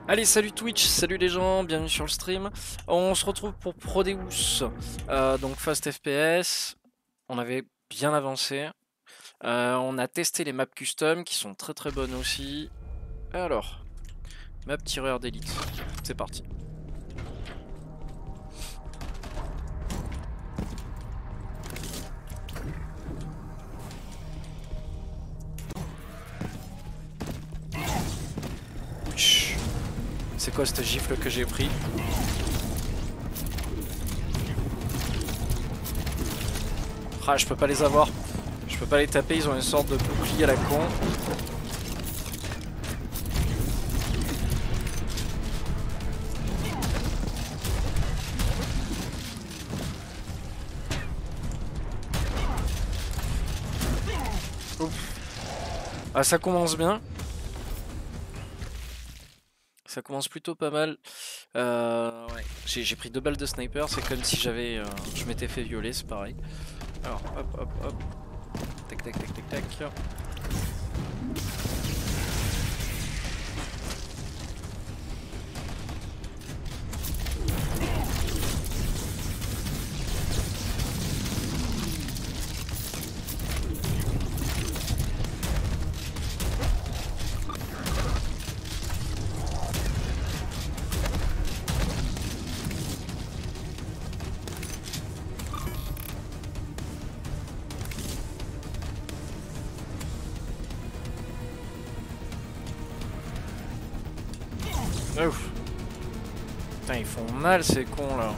Allez, salut Twitch, salut les gens, bienvenue sur le stream. On se retrouve pour Prodeus, donc Fast FPS. On avait bien avancé. On a testé les maps custom qui sont très très bonnes aussi. Alors, map tireur d'élite, c'est parti. Ouch. C'est quoi cette gifle que j'ai pris? Ah, je peux pas les avoir. Je peux pas les taper, ils ont une sorte de bouclier à la con. Ouf. Ah, ça commence bien. Ça commence plutôt pas mal. Ouais. J'ai pris 2 balles de sniper, c'est comme si je m'étais fait violer, c'est pareil. Alors, hop, hop, hop. Tac, tac, tac, tac, tac. Ouf. Putain, ils font mal ces cons là.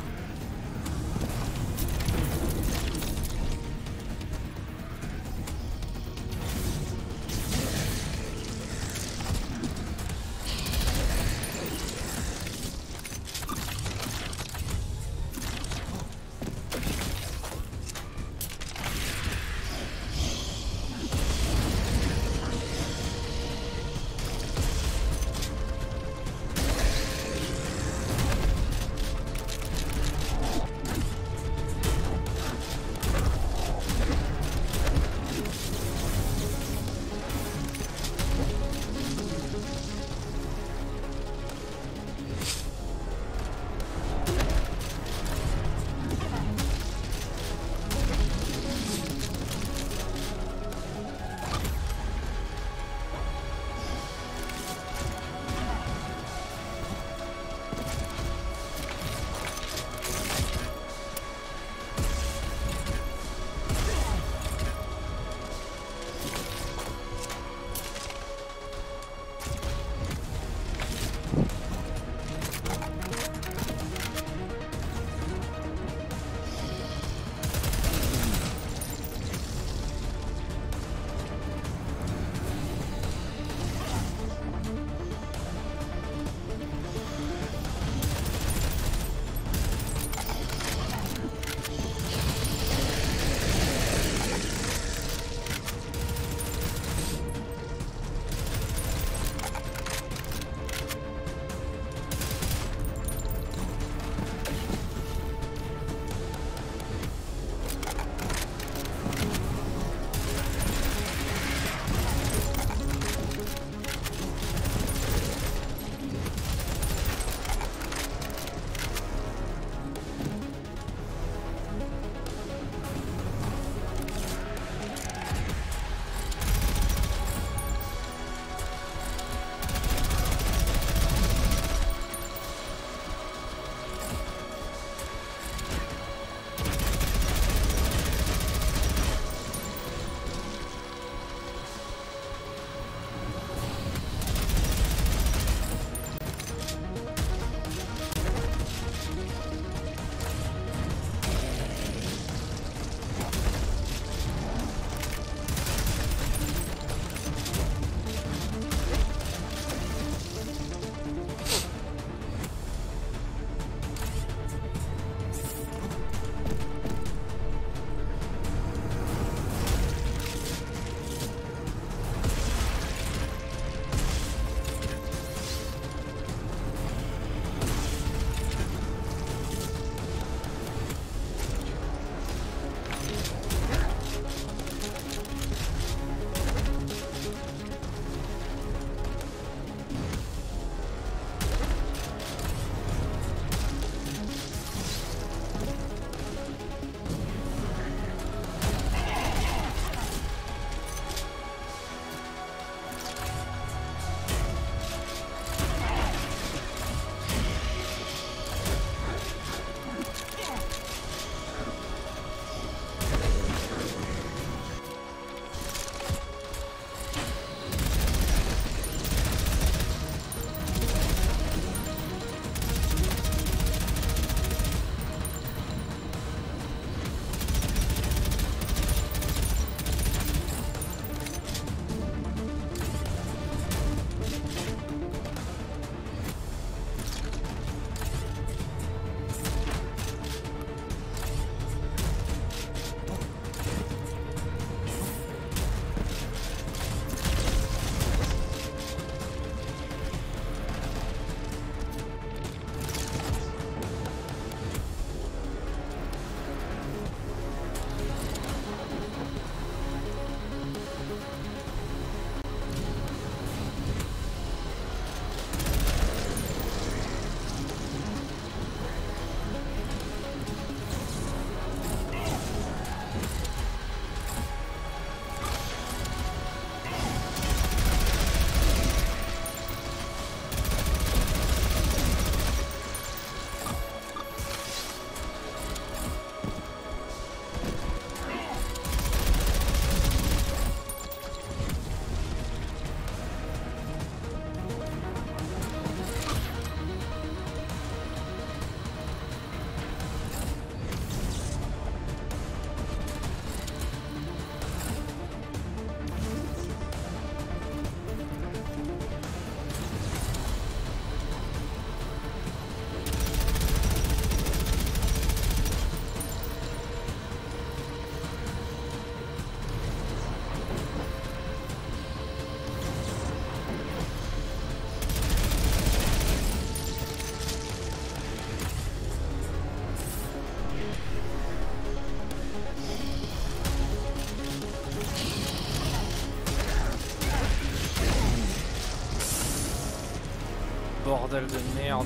bordel de merde.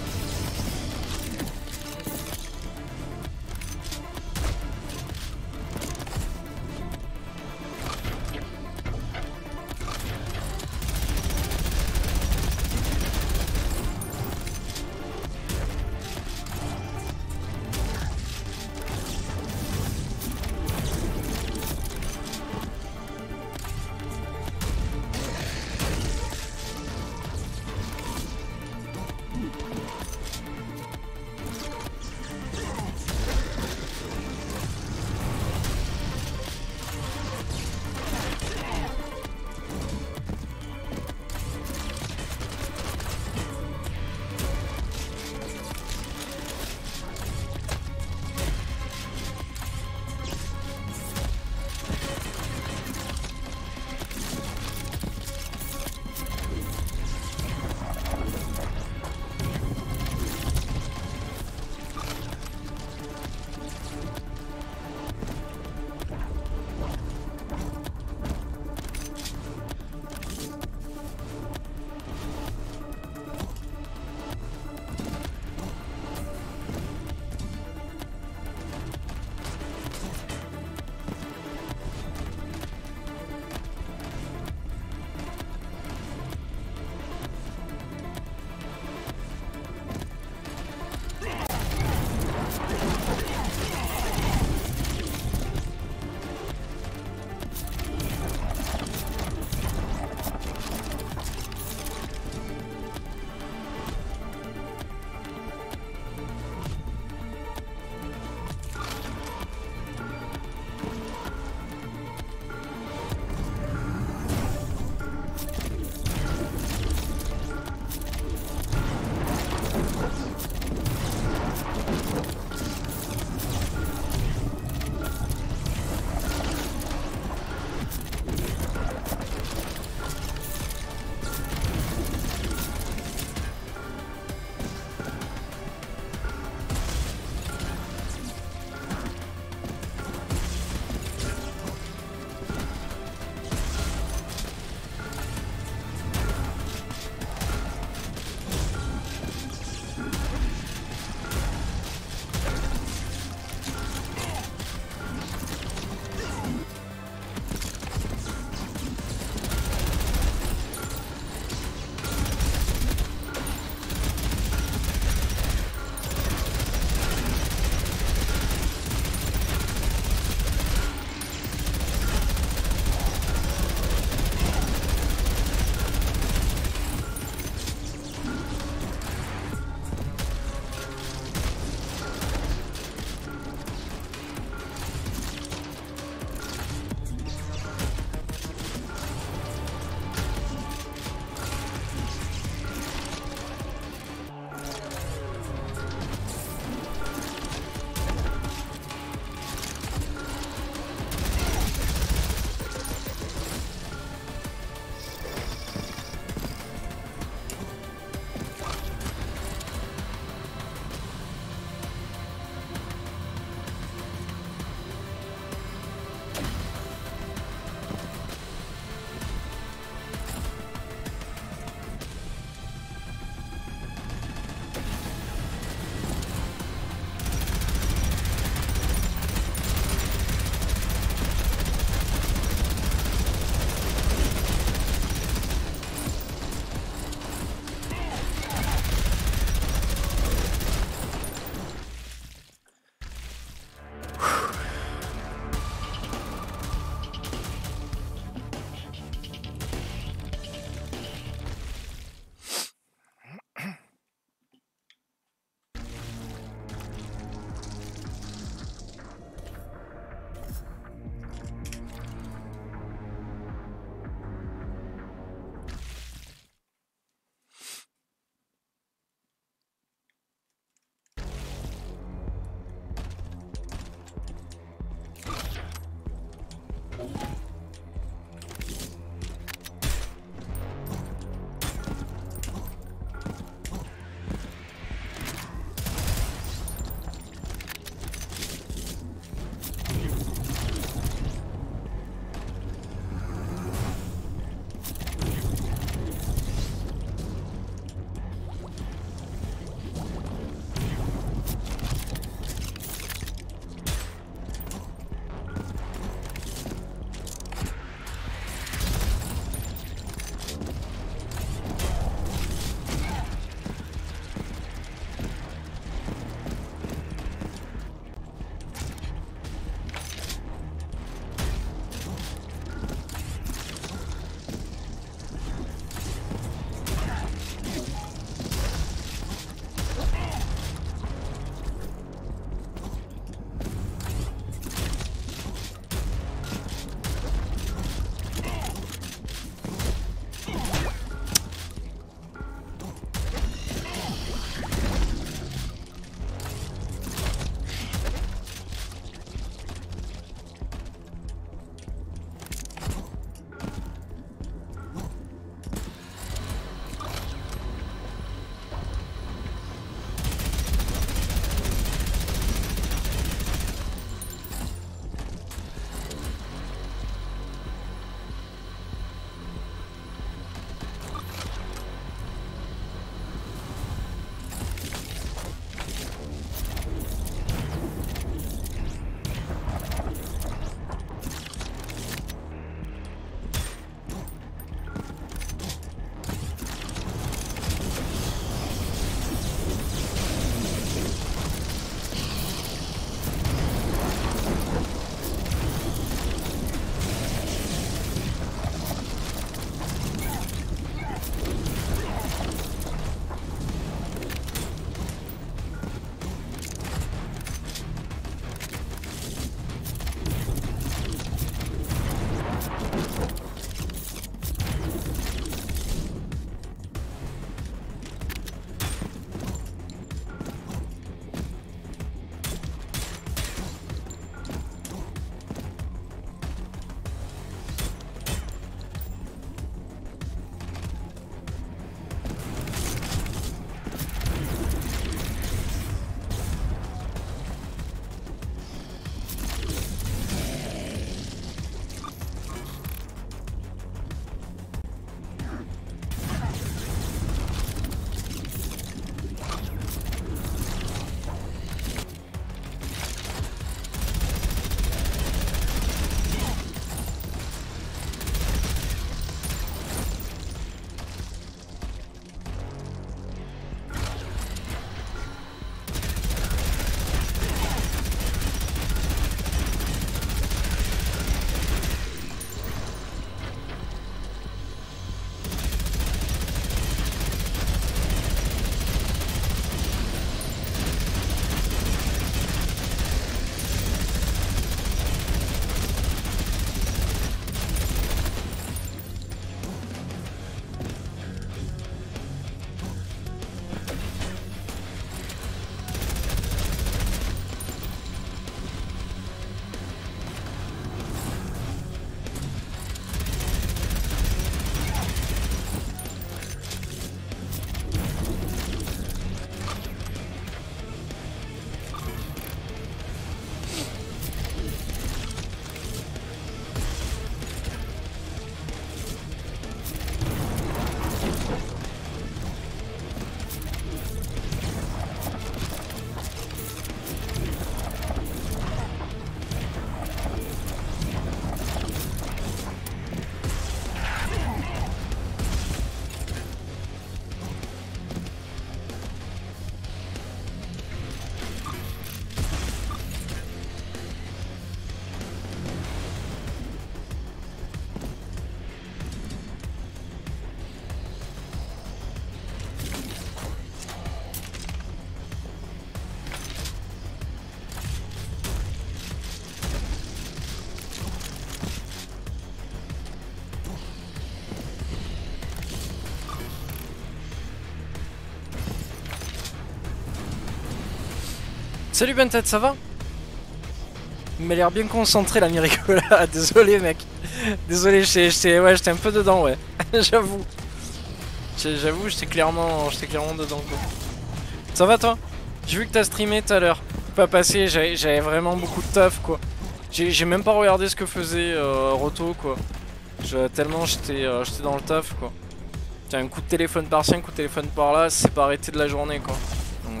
Salut Bentet, ça va? Il m'a l'air bien concentré la Miricola. Désolé mec. Désolé, j'étais un peu dedans, ouais. J'avoue. J'avoue, j'étais clairement dedans quoi. Ça va toi? J'ai vu que t'as streamé tout à l'heure. Pas passé, j'avais vraiment beaucoup de taf quoi. J'ai même pas regardé ce que faisait Roto quoi. Tellement j'étais dans le taf quoi. Tiens, un coup de téléphone par-ci, un coup de téléphone par-là, c'est pas arrêté de la journée quoi. Donc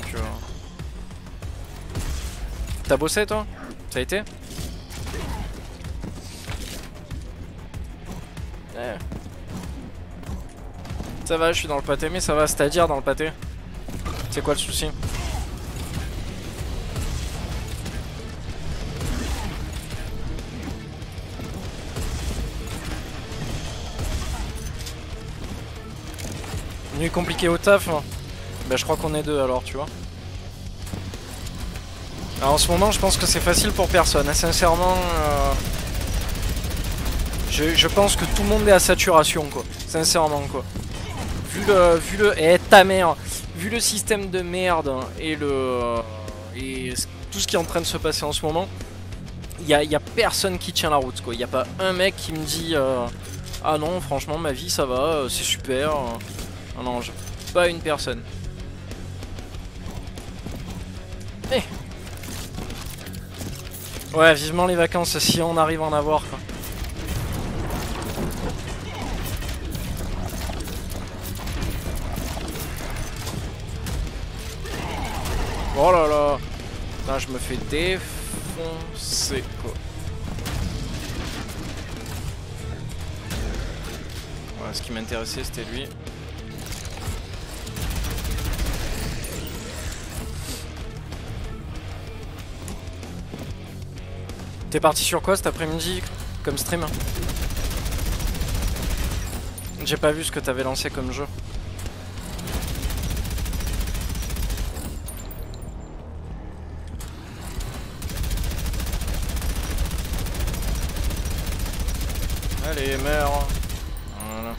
T'as bossé toi? Ça a été? Ouais. Ça va, je suis dans le pâté, mais ça va, c'est-à-dire dans le pâté. C'est quoi le souci? Nuit compliquée au taf? Bah je crois qu'on est deux alors, tu vois. Alors, en ce moment, je pense que c'est facile pour personne. Sincèrement, je pense que tout le monde est à saturation, quoi. Sincèrement, quoi. Vu le, ta mère. Vu le système de merde et et tout ce qui est en train de se passer en ce moment, y a personne qui tient la route, quoi. Y a pas un mec qui me dit ah non, franchement, ma vie ça va, c'est super. Non, non, pas une personne. Eh. Ouais, vivement les vacances si on arrive à en avoir quoi. Oh là là. Putain, je me fais défoncer quoi. Ouais, ce qui m'intéressait c'était lui. T'es parti sur quoi cet après-midi comme stream? J'ai pas vu ce que t'avais lancé comme jeu. Allez, meurs. Voilà.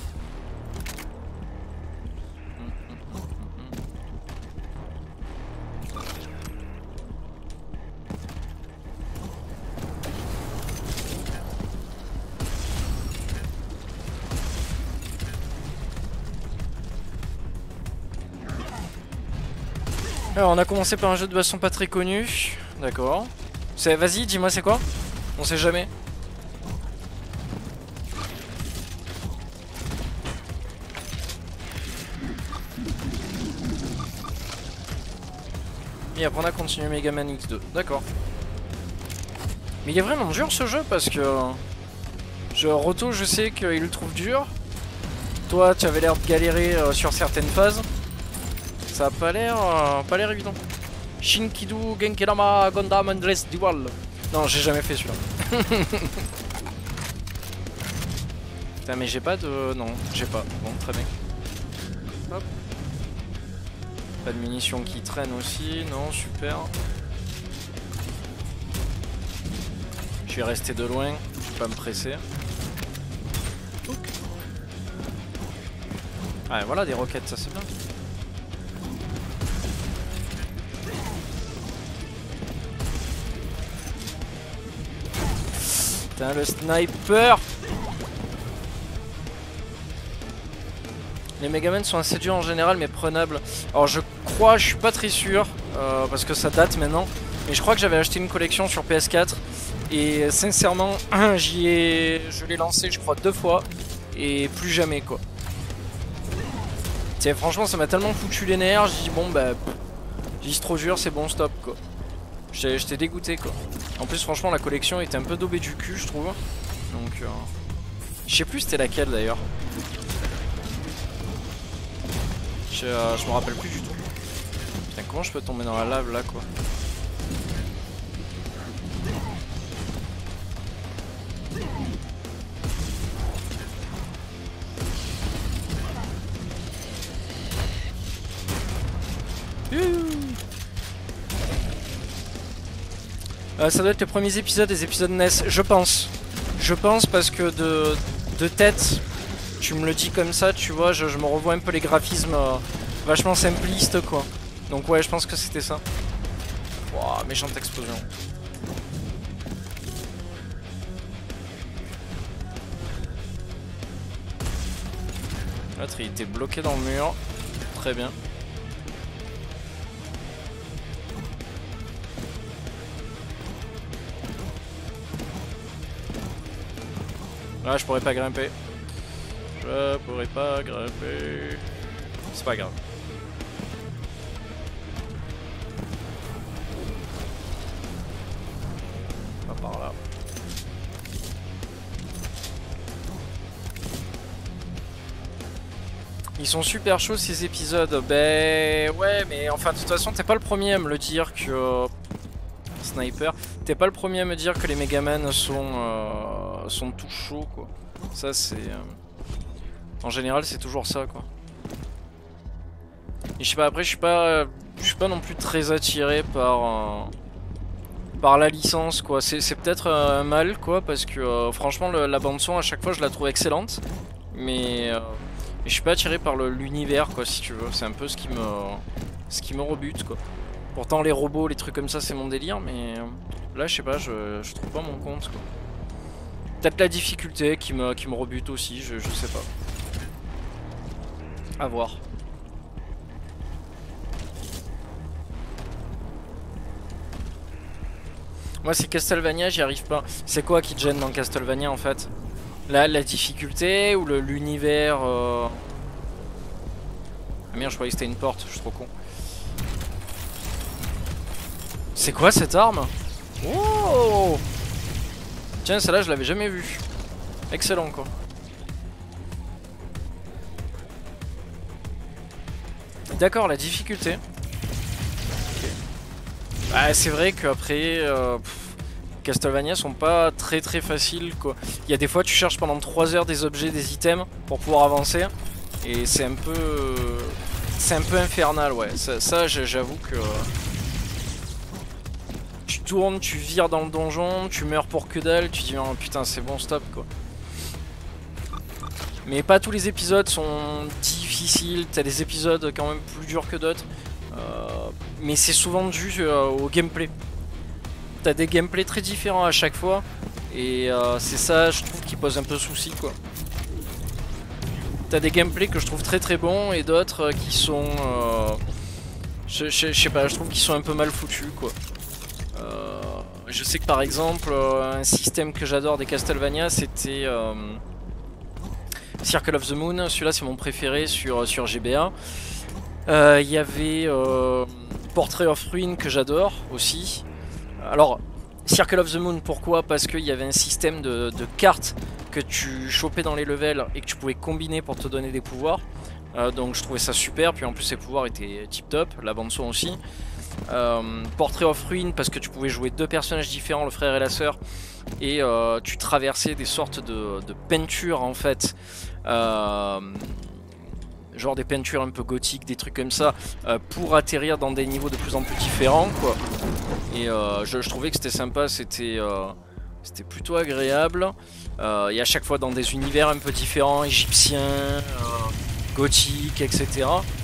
Alors on a commencé par un jeu de baston pas très connu. D'accord. Vas-y, dis-moi c'est quoi? On sait jamais. Et après on a continué Megaman X2. D'accord. Mais il est vraiment dur ce jeu parce que... Roto je sais qu'il le trouve dur. Toi tu avais l'air de galérer sur certaines phases. Ça a pas l'air évident. Shinkidu Genkelama Gundam Andres Dual. Non, j'ai jamais fait celui-là. Putain, mais j'ai pas de... Non, j'ai pas. Bon, très bien. Hop. Pas de munitions qui traînent aussi. Non, super. Je vais rester de loin. Je vais pas me presser. Ouais, voilà des roquettes, ça c'est bien. Putain, le sniper! Les Megaman sont assez durs en général, mais prenables. Alors je crois, je suis pas très sûr, parce que ça date maintenant, mais je crois que j'avais acheté une collection sur PS4 et sincèrement, je l'ai lancé, je crois 2 fois et plus jamais quoi. Tiens, franchement, ça m'a tellement foutu les nerfs. J'ai dit bon bah, j'ai dit trop dur, c'est bon, stop quoi. J'étais dégoûté quoi. En plus, franchement, la collection était un peu daubée du cul, je trouve. Donc, je sais plus c'était laquelle d'ailleurs. Je me rappelle plus du tout. Putain, comment je peux tomber dans la lave là quoi? Ça doit être les premiers épisodes des épisodes NES, je pense. Je pense parce que de tête, tu me le dis comme ça, tu vois, je me revois un peu les graphismes vachement simplistes quoi. Donc ouais, je pense que c'était ça. Wouah, méchante explosion. L'autre il était bloqué dans le mur. Très bien. Là je pourrais pas grimper. Je pourrais pas grimper. C'est pas grave. Pas par là. Ils sont super chauds ces épisodes. Ben ouais, mais enfin de toute façon t'es pas le premier à me le dire que Sniper, t'es pas le premier à me dire que les Megaman sont tout chauds quoi. Ça c'est en général c'est toujours ça quoi. Et je sais pas, après je suis pas non plus très attiré par la licence quoi. C'est peut-être un mal quoi parce que franchement la bande son à chaque fois je la trouve excellente, mais je suis pas attiré par l'univers quoi si tu veux. C'est un peu ce qui me rebute quoi. Pourtant les robots, les trucs comme ça c'est mon délire, mais là je sais pas, je trouve pas mon compte quoi. Peut-être la difficulté qui me rebute aussi, je sais pas. À voir. Moi c'est Castlevania, j'y arrive pas. C'est quoi qui te gêne dans Castlevania en fait? La difficulté ou l'univers Ah merde, je croyais que c'était une porte, je suis trop con. C'est quoi cette arme? Oh! Tiens, celle-là je l'avais jamais vue. Excellent quoi. D'accord, la difficulté. Okay. Ah, c'est vrai qu'après Castlevania sont pas très faciles quoi. Il y a des fois tu cherches pendant 3 heures des objets, des items pour pouvoir avancer. Et c'est un peu infernal ouais. Ça j'avoue que tu tournes, tu vires dans le donjon, tu meurs pour que dalle, tu dis oh putain c'est bon stop quoi. Mais pas tous les épisodes sont difficiles, t'as des épisodes quand même plus durs que d'autres. Mais c'est souvent dû au gameplay. T'as des gameplays très différents à chaque fois. Et c'est ça je trouve qui pose un peu souci quoi. T'as des gameplays que je trouve très bons et d'autres qui sont... je sais pas, je trouve qu'ils sont un peu mal foutus quoi. Je sais que par exemple un système que j'adore des Castlevania c'était Circle of the Moon, celui-là c'est mon préféré sur GBA. Il y avait Portrait of Ruin que j'adore aussi. Alors Circle of the Moon pourquoi? Parce qu'il y avait un système de cartes que tu chopais dans les levels et que tu pouvais combiner pour te donner des pouvoirs. Donc je trouvais ça super, puis en plus ses pouvoirs étaient tip top, la bande son aussi. Portrait of Ruin parce que tu pouvais jouer 2 personnages différents, le frère et la sœur, et tu traversais des sortes de peintures en fait, genre des peintures un peu gothiques, des trucs comme ça, pour atterrir dans des niveaux de plus en plus différents quoi. Et je trouvais que c'était sympa, c'était plutôt agréable, et à chaque fois dans des univers un peu différents, égyptiens, gothiques, etc.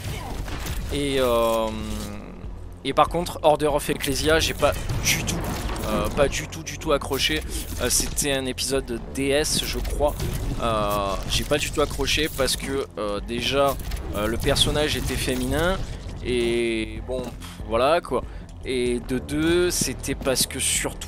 Et par contre, Order of Ecclesia, j'ai pas du tout accroché. C'était un épisode de DS, je crois. J'ai pas du tout accroché parce que déjà le personnage était féminin et bon, voilà quoi. Et de deux, c'était parce que surtout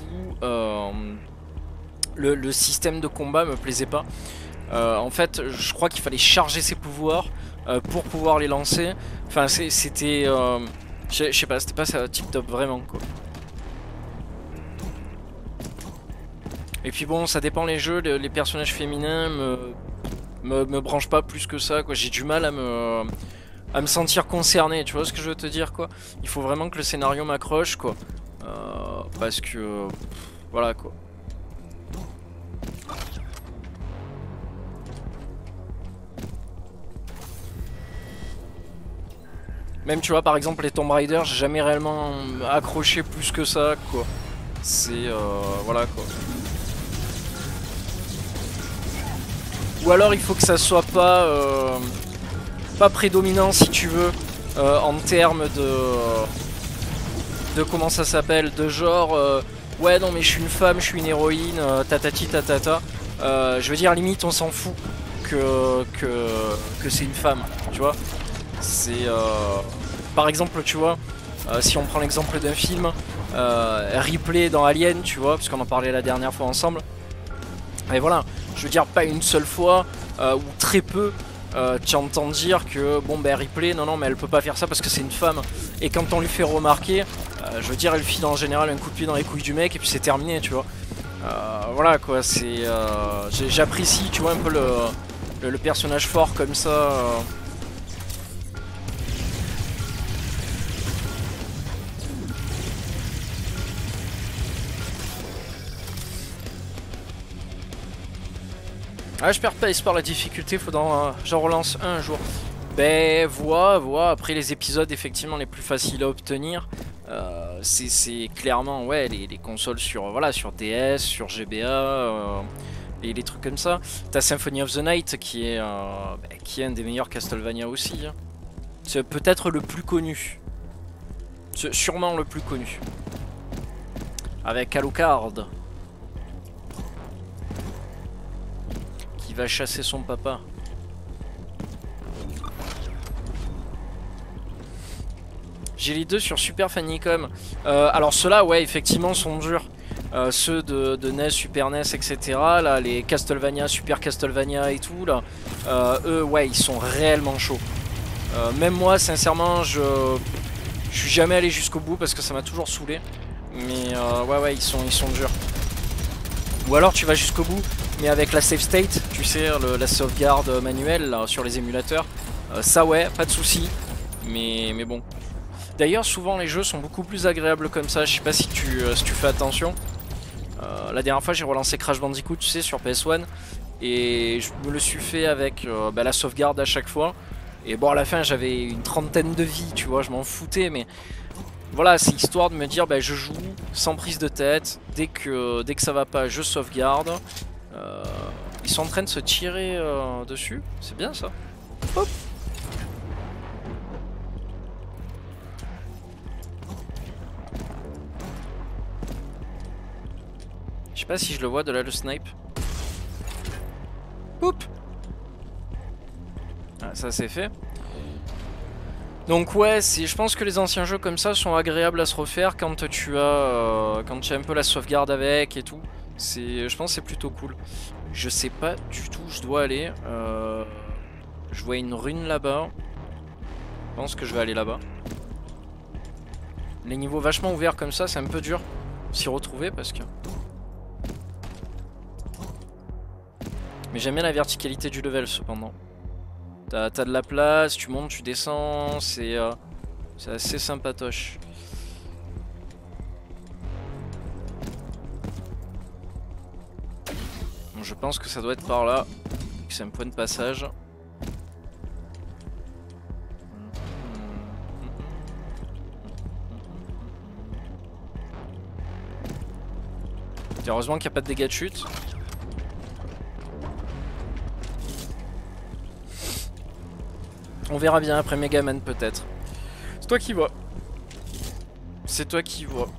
le système de combat me plaisait pas. En fait, je crois qu'il fallait charger ses pouvoirs pour pouvoir les lancer. Enfin, c'était... je sais pas, c'était pas ça tip top vraiment quoi. Et puis bon, ça dépend les jeux, les personnages féminins me branchent pas plus que ça quoi. J'ai du mal à me sentir concerné, tu vois ce que je veux te dire quoi. Il faut vraiment que le scénario m'accroche quoi. Parce que... voilà quoi. Même tu vois par exemple les Tomb Raider, j'ai jamais réellement accroché plus que ça quoi. C'est voilà quoi. Ou alors il faut que ça soit pas prédominant si tu veux en termes de comment ça s'appelle, de genre ouais non mais je suis une femme, je suis une héroïne, tatati tatata. Je veux dire limite on s'en fout que c'est une femme, tu vois. C'est par exemple tu vois, si on prend l'exemple d'un film, Ripley dans Alien, tu vois, parce qu'on en parlait la dernière fois ensemble. Et voilà, je veux dire pas une seule fois ou très peu. Tu entends dire que bon ben Ripley non mais elle peut pas faire ça parce que c'est une femme, et quand on lui fait remarquer je veux dire elle file en général un coup de pied dans les couilles du mec et puis c'est terminé, tu vois. Voilà quoi, c'est j'apprécie tu vois un peu le personnage fort comme ça. Ah, je perds pas espoir, la difficulté, faudra j'en relance un jour. Ben voilà, après les épisodes effectivement les plus faciles à obtenir, c'est clairement ouais les consoles sur voilà sur DS, sur GBA, et les trucs comme ça. T'as Symphony of the Night qui est un des meilleurs Castlevania aussi. Hein. C'est peut-être le plus connu, sûrement le plus connu, avec Alucard qui va chasser son papa. J'ai les deux sur Super Famicom. Alors ceux-là, ouais, effectivement, sont durs. Ceux de NES, Super NES, etc. Là, les Castlevania, Super Castlevania et tout, là, eux, ouais, ils sont réellement chauds. Même moi, sincèrement, je suis jamais allé jusqu'au bout parce que ça m'a toujours saoulé. Mais ouais, ils sont durs. Ou alors tu vas jusqu'au bout, mais avec la save state, tu sais, la sauvegarde manuelle là, sur les émulateurs. Ça, ouais, pas de souci. Mais bon. D'ailleurs, souvent les jeux sont beaucoup plus agréables comme ça. Je sais pas si tu fais attention. La dernière fois, j'ai relancé Crash Bandicoot, tu sais, sur PS1. Et je me le suis fait avec la sauvegarde à chaque fois. Et bon, à la fin, j'avais une trentaine de vies, tu vois, je m'en foutais. Mais voilà, c'est histoire de me dire, je joue sans prise de tête. Dès que ça va pas, je sauvegarde. Ils sont en train de se tirer dessus. C'est bien ça. Hop. Je sais pas si je le vois de là le snipe. Oup. Ah, ça c'est fait. Donc ouais, je pense que les anciens jeux comme ça sont agréables à se refaire quand tu as un peu la sauvegarde avec et tout. Je pense que c'est plutôt cool. Je sais pas du tout où je dois aller. Je vois une rune là-bas. Je pense que je vais aller là-bas. Les niveaux vachement ouverts comme ça, c'est un peu dur s'y retrouver parce que... Mais j'aime bien la verticalité du level cependant. T'as de la place, tu montes, tu descends, c'est assez sympatoche. Bon, je pense que ça doit être par là, que c'est un point de passage. Heureusement qu'il n'y a pas de dégâts de chute. On verra bien après Megaman peut-être. C'est toi qui vois. C'est toi qui vois.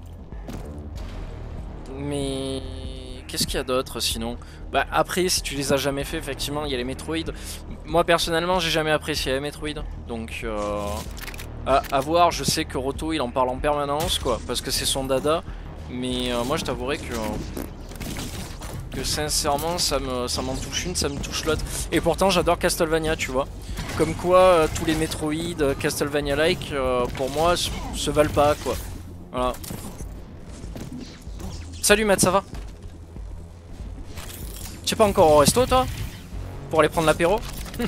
Mais qu'est-ce qu'il y a d'autre sinon? Après, si tu les as jamais fait, effectivement, il y a les Metroid. Moi personnellement, j'ai jamais apprécié les Metroid. Donc à voir, je sais que Roto il en parle en permanence quoi, parce que c'est son dada. Mais moi je t'avouerai que sincèrement ça m'en touche une, ça me touche l'autre. Et pourtant j'adore Castlevania, tu vois. Comme quoi tous les Metroid, Castlevania-like, pour moi se valent pas quoi. Voilà. Salut Matt, ça va? Tu sais pas encore au resto toi? Pour aller prendre l'apéro?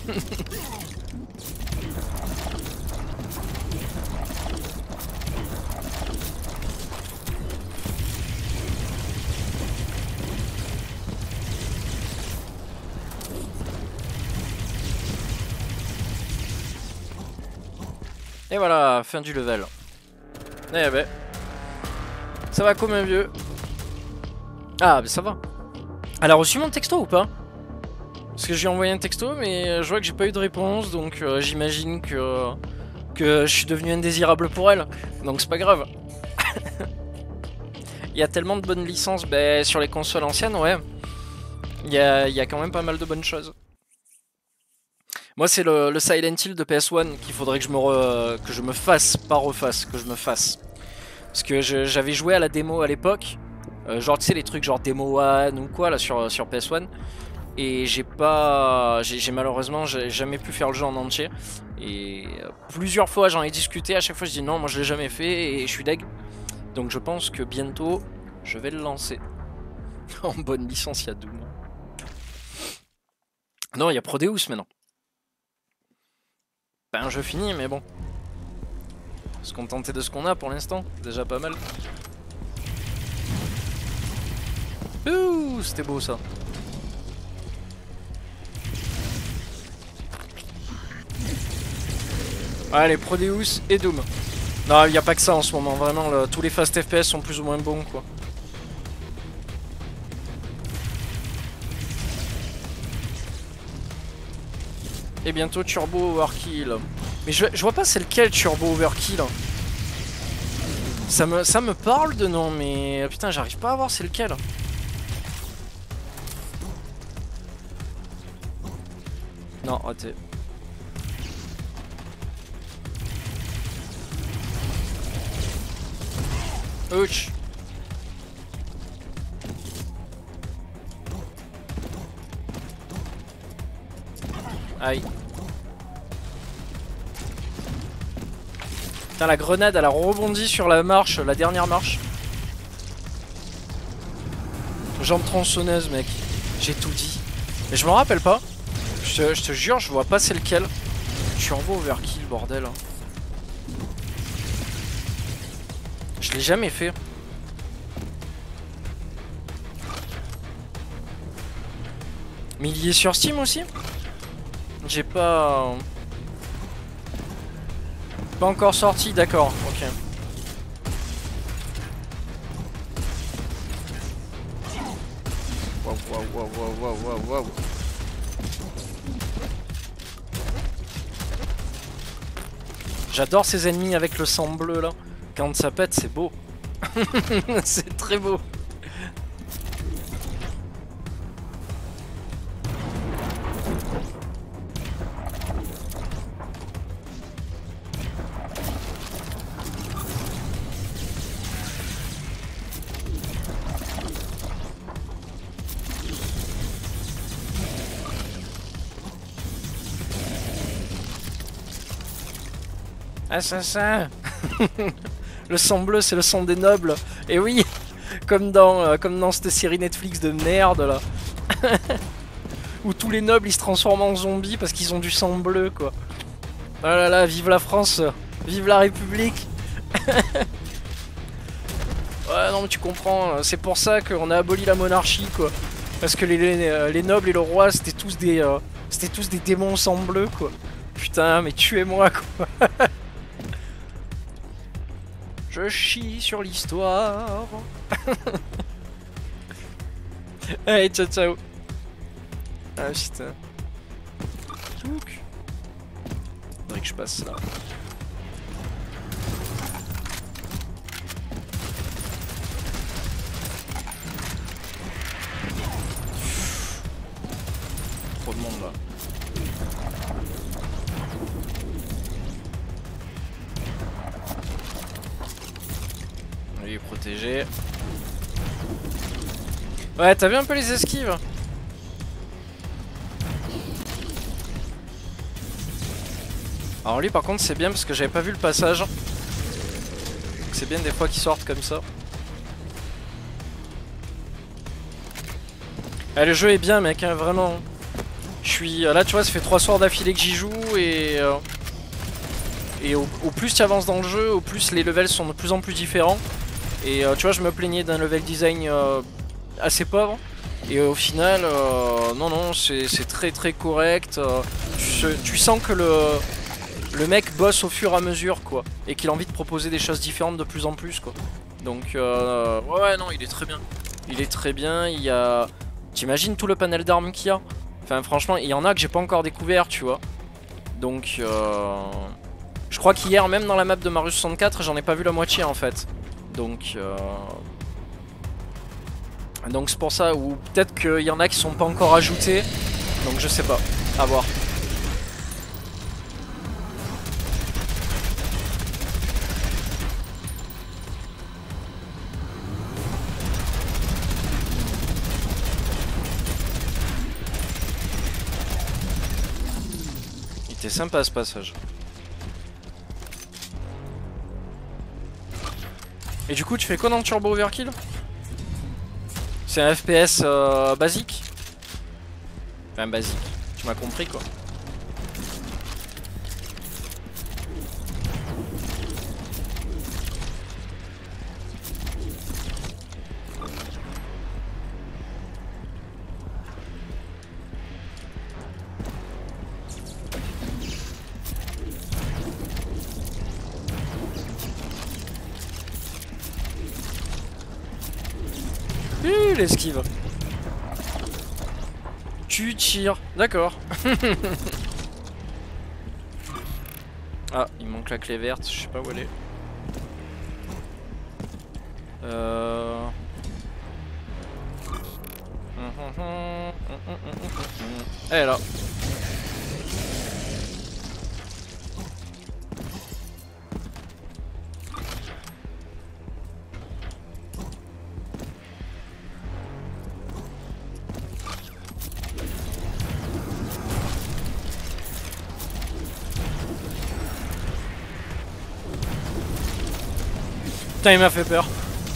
Et voilà, fin du level. Eh ben, ça va comme un vieux. Ah, ça va. Elle a reçu mon texto ou pas? Parce que j'ai envoyé un texto, mais je vois que j'ai pas eu de réponse, donc j'imagine que je suis devenu indésirable pour elle. Donc c'est pas grave. Il y a tellement de bonnes licences, bah, sur les consoles anciennes, ouais. Il y a quand même pas mal de bonnes choses. Moi, c'est le Silent Hill de PS1 qu'il faudrait que je me fasse, pas refasse, que je me fasse. Parce que j'avais joué à la démo à l'époque, genre tu sais les trucs genre Demo One ou quoi là sur PS1, et j'ai malheureusement jamais pu faire le jeu en entier. Et plusieurs fois j'en ai discuté, à chaque fois je dis non, moi je l'ai jamais fait et je suis deg. Donc je pense que bientôt je vais le lancer. En bonne licence, il y a Doom. Non, il y a Prodeus maintenant. Pas un jeu fini, mais bon. Se contenter de ce qu'on a pour l'instant, déjà pas mal. Ouh, c'était beau ça. Allez, Prodeus et Doom. Non, il n'y a pas que ça en ce moment, vraiment, tous les fast FPS sont plus ou moins bons, quoi. Et bientôt Turbo Overkill. Mais je vois pas c'est lequel Turbo Overkill. Ça me parle de nom, mais putain, j'arrive pas à voir c'est lequel. Non, raté. Ouch. Aïe. Putain, la grenade elle a rebondi sur la marche, la dernière marche. Jambe tronçonneuse, mec. J'ai tout dit. Mais je me rappelle pas. Je te jure, je vois pas c'est lequel. Turbo Overkill, bordel. Je l'ai jamais fait. Mais il y est sur Steam aussi? J'ai pas... Pas encore sorti, d'accord, ok. Waouh, waouh, waouh, waouh, waouh, waouh. J'adore ces ennemis avec le sang bleu là. Quand ça pète, c'est beau. C'est très beau. Assassin. Le sang bleu, c'est le sang des nobles. Et oui, comme dans cette série Netflix de merde là. Où tous les nobles ils se transforment en zombies parce qu'ils ont du sang bleu quoi. Oh là là, vive la France, vive la République. Ouais non mais tu comprends, c'est pour ça qu'on a aboli la monarchie quoi. Parce que les nobles et le roi c'était tous des démons sang bleu quoi. Putain mais tuez-moi quoi. Je chie sur l'histoire. Allez, ciao ciao. Ah putain. Touk. Faudrait que je passe là. Trop de monde là. Lui est protégé. Ouais, t'as vu un peu les esquives? Alors lui par contre c'est bien parce que j'avais pas vu le passage. C'est bien des fois qu'ils sortent comme ça. Ah, le jeu est bien mec, hein, vraiment. Je suis... Là tu vois ça fait 3 soirs d'affilée que j'y joue et au plus tu avances dans le jeu, au plus les levels sont de plus en plus différents. Et tu vois je me plaignais d'un level design assez pauvre. Et au final, non, c'est très très correct. Tu sens que le mec bosse au fur et à mesure, quoi. Et qu'il a envie de proposer des choses différentes de plus en plus, quoi. Donc, ouais, non, il est très bien. Il est très bien, il y a... T'imagines tout le panel d'armes qu'il y a? Enfin, franchement, il y en a que j'ai pas encore découvert, tu vois. Donc, je crois qu'hier, même dans la map de Mario 64, j'en ai pas vu la moitié, en fait. Donc c'est pour ça, ou peut-être qu'il y en a qui sont pas encore ajoutés. Donc je sais pas, à voir. Il était sympa ce passage. Et du coup tu fais quoi dans le Turbo Overkill? C'est un FPS basique? Enfin basique, tu m'as compris quoi. L'esquive. Tu tires, d'accord. Ah, il manque la clé verte, je sais pas où elle est. Elle est là. Putain, il m'a fait peur.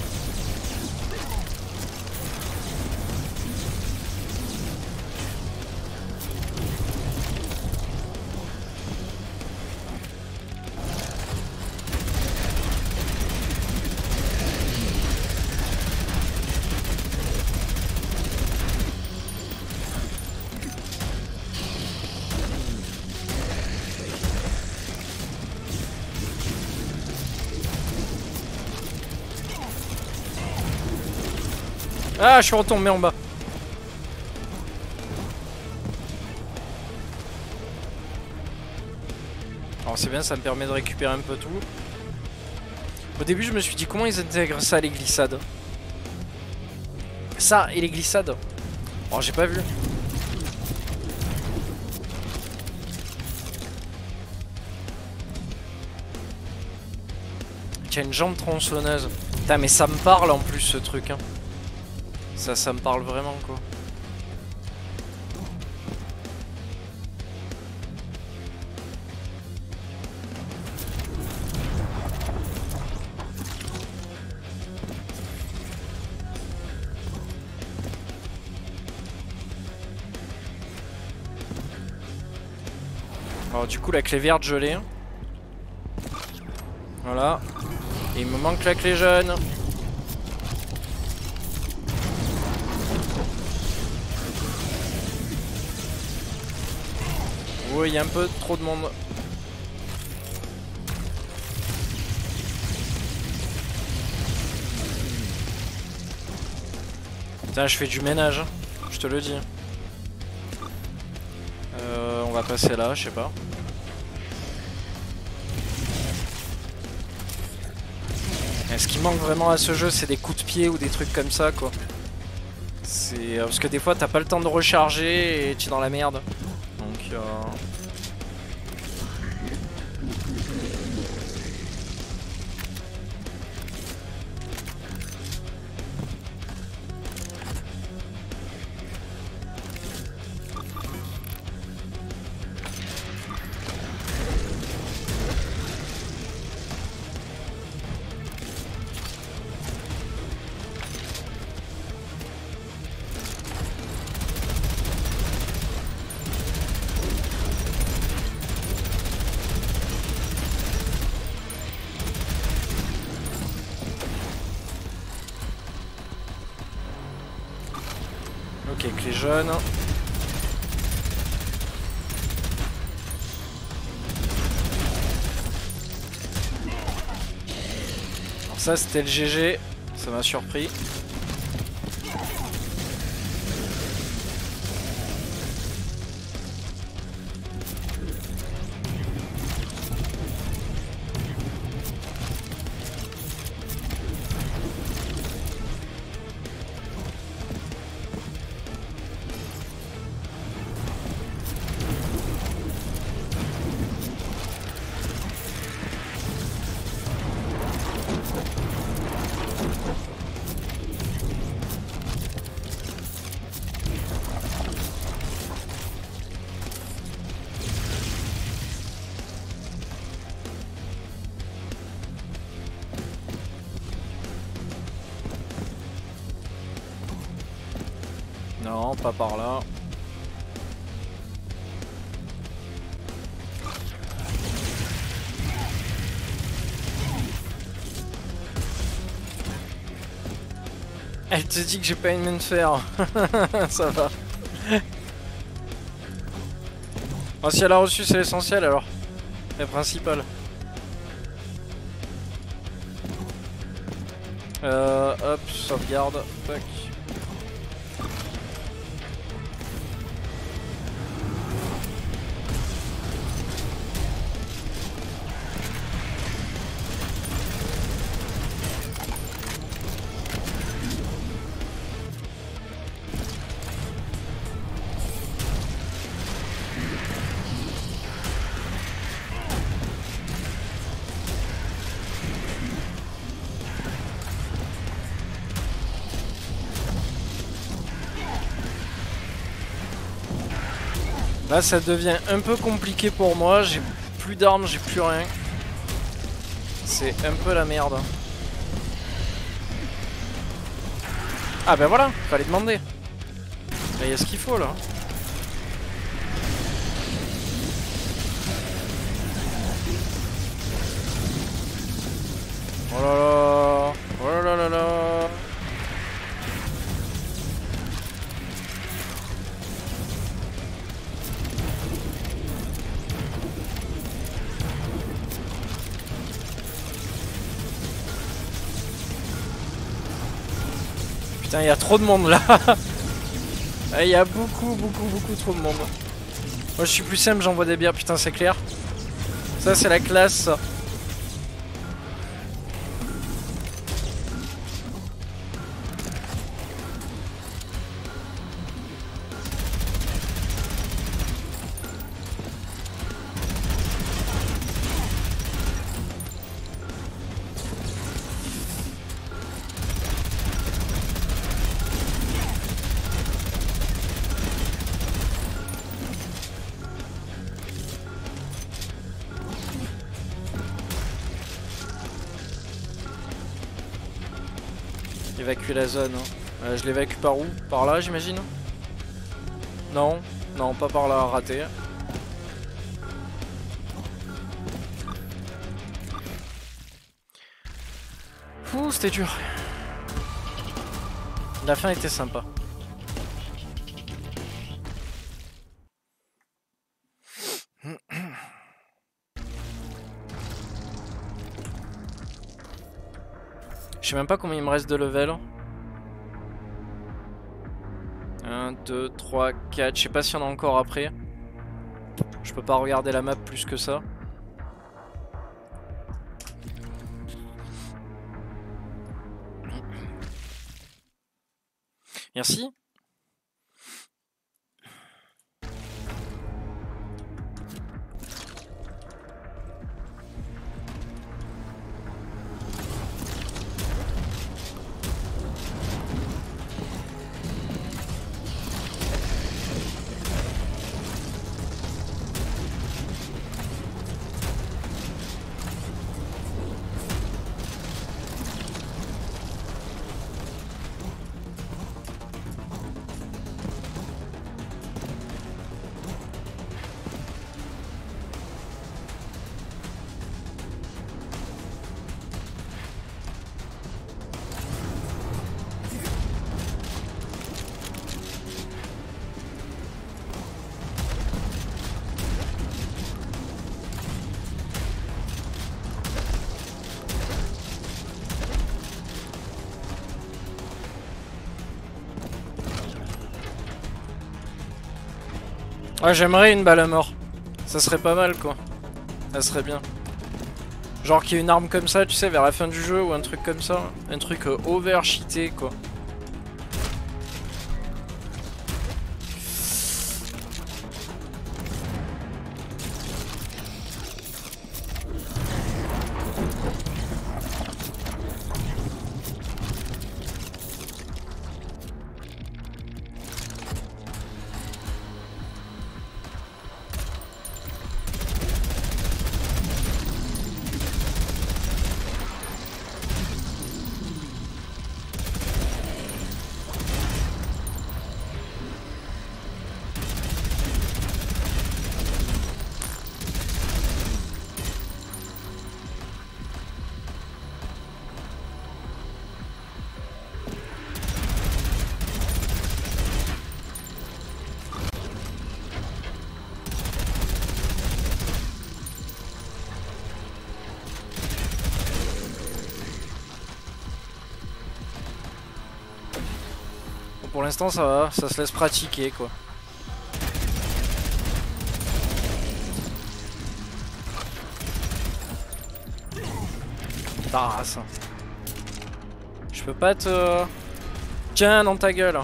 Ah, je suis retombé en bas. Alors c'est bien, ça me permet de récupérer un peu tout. Au début je me suis dit comment ils intègrent ça, les glissades. Ça et les glissades. Oh, j'ai pas vu. Tiens, une jambe tronçonneuse. Putain, mais ça me parle en plus ce truc hein. Ça me parle vraiment quoi. Alors du coup la clé verte je l'ai. Voilà. Et il me manque la clé jaune. Oui, il y a un peu trop de monde. Putain, je fais du ménage, hein. Je te le dis. On va passer là, je sais pas. Et ce qui manque vraiment à ce jeu, c'est des coups de pied ou des trucs comme ça, quoi. C'est parce que des fois, t'as pas le temps de recharger et tu es dans la merde. Donc ok, clé jaune. Alors ça c'était le GG, ça m'a surpris. Non, pas par là. Elle te dit que j'ai pas une main de fer. Ça va. Oh, si elle a reçu, c'est l'essentiel alors. C'est principal. Hop, sauvegarde. Tac. Là ça devient un peu compliqué pour moi, j'ai plus d'armes, j'ai plus rien. C'est un peu la merde. Ah ben voilà, fallait demander. Il y a ce qu'il faut là. Oh là là, oh là là là. Putain, il y a trop de monde là. Il y a beaucoup trop de monde. Moi je suis plus simple, j'envoie des bières, putain c'est clair. Ça c'est la classe ça. Évacuer la zone. Hein. Je l'évacue par où? Par là j'imagine? Non, non pas par là, raté. Ouh, c'était dur. La fin était sympa. Je sais même pas combien il me reste de level. 1, 2, 3, 4. Je sais pas s'il y en a encore après. Je peux pas regarder la map plus que ça. Merci. Ouais, j'aimerais une balle à mort. Ça serait pas mal quoi. Ça serait bien. Genre qu'il y ait une arme comme ça, tu sais, vers la fin du jeu ou un truc comme ça. Un truc over cheaté quoi. pour l'instant ça va, ça se laisse pratiquer quoi. Ah ça. Je peux pas te... Tiens dans ta gueule.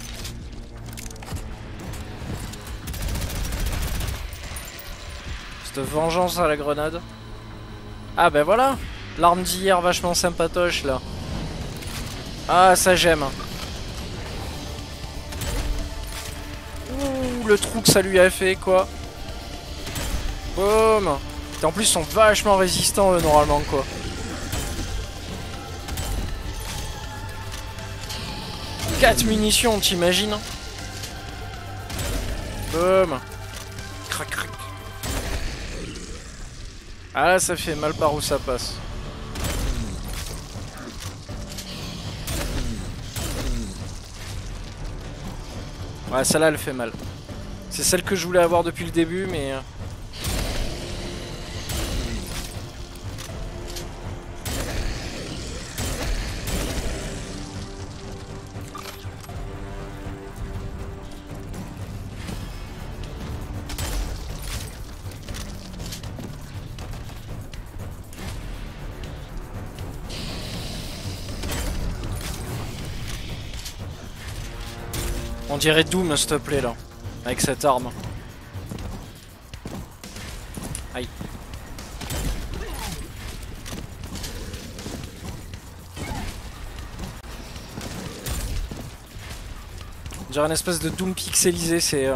Cette vengeance à la grenade. Ah ben voilà. L'arme d'hier vachement sympatoche là. Ah ça j'aime. Ouh le trou que ça lui a fait quoi. Boum. Et en plus ils sont vachement résistants eux normalement quoi. Quatre munitions t'imagines. Boum. Crac crac. Ah là ça fait mal par où ça passe. Ouais celle-là elle fait mal. C'est celle que je voulais avoir depuis le début mais... On dirait Doom s'il te plaît là. Avec cette arme. Aïe. On dirait une espèce de Doom pixelisé, c'est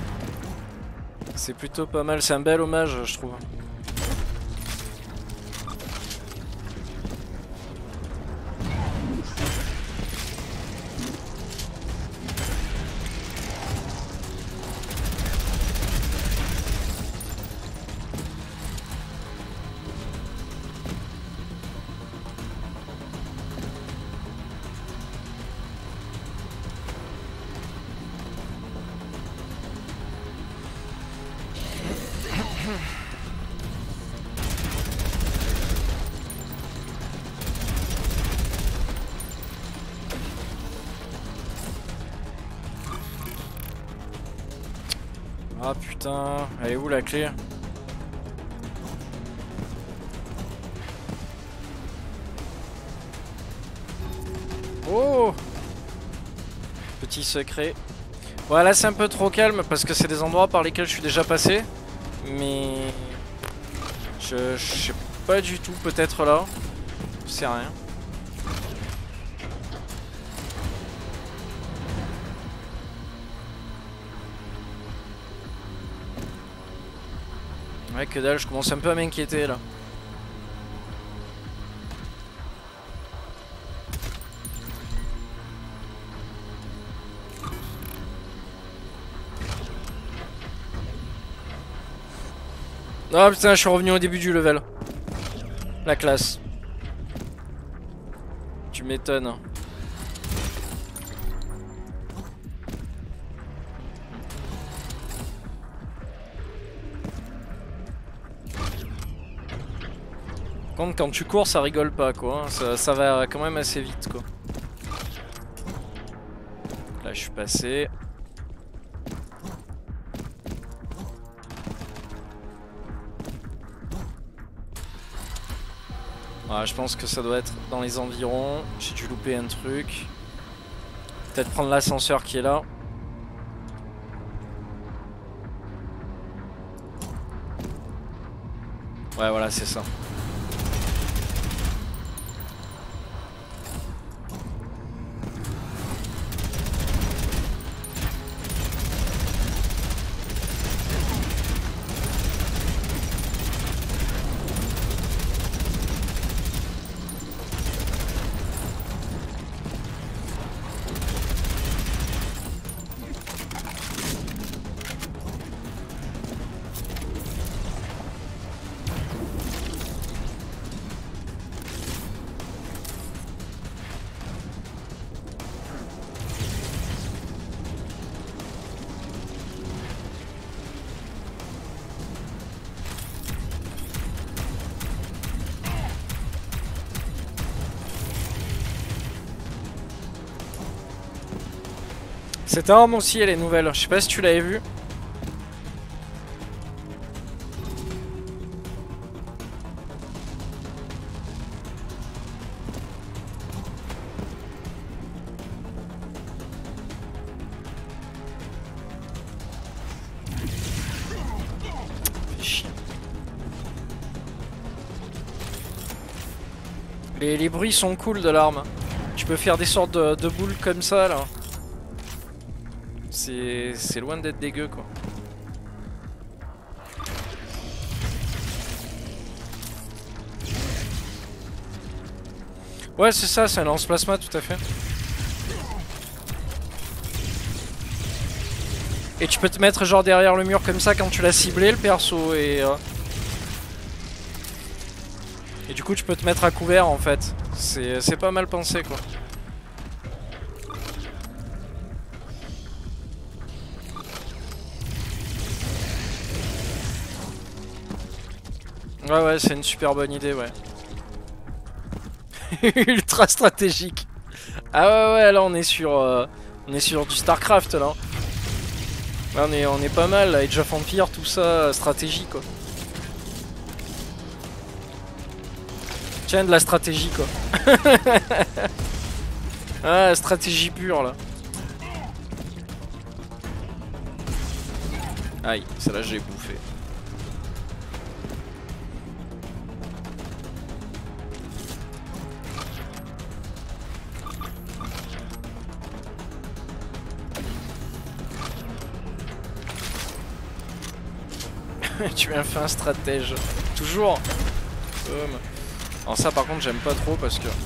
plutôt pas mal, c'est un bel hommage je trouve. Ah putain, elle est où la clé? Oh! Petit secret. Voilà, c'est un peu trop calme parce que c'est des endroits par lesquels je suis déjà passé. Mais... Je sais pas du tout, peut-être là. Je sais rien. Ouais que dalle, je commence un peu à m'inquiéter là. Oh putain, je suis revenu au début du level. La classe. Tu m'étonnes. Par contre, quand tu cours, ça rigole pas quoi. Ça va quand même assez vite quoi. Là, je suis passé. Ah, je pense que ça doit être dans les environs. J'ai dû louper un truc. Peut-être prendre l'ascenseur qui est là. Ouais, voilà, c'est ça. Cette arme aussi elle est nouvelle, je sais pas si tu l'avais vue. Les bruits sont cool de l'arme. Tu peux faire des sortes de boules comme ça là. C'est loin d'être dégueu quoi. Ouais c'est ça, c'est un lance-plasma tout à fait. Et tu peux te mettre genre derrière le mur comme ça quand tu l'as ciblé le perso et du coup tu peux te mettre à couvert en fait. C'est pas mal pensé quoi. Ouais c'est une super bonne idée ouais. Ultra stratégique. Ah ouais là on est sur du Starcraft là. Là on est pas mal, Age of Empire, tout ça, stratégie quoi. Tiens de la stratégie quoi. Ah stratégie pure là. Aïe, celle-là j'ai bouffé. Tu m'as fait un stratège. Toujours. Alors ça par contre j'aime pas trop parce que...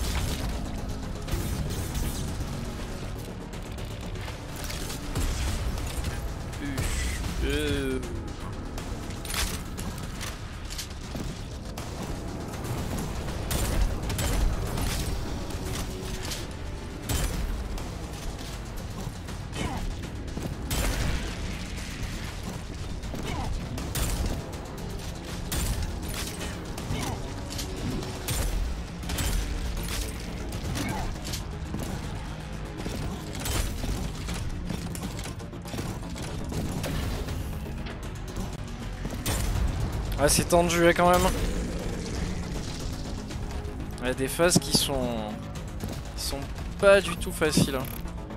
Ah c'est tendu quand même. Il y a des phases qui sont pas du tout faciles. Hein.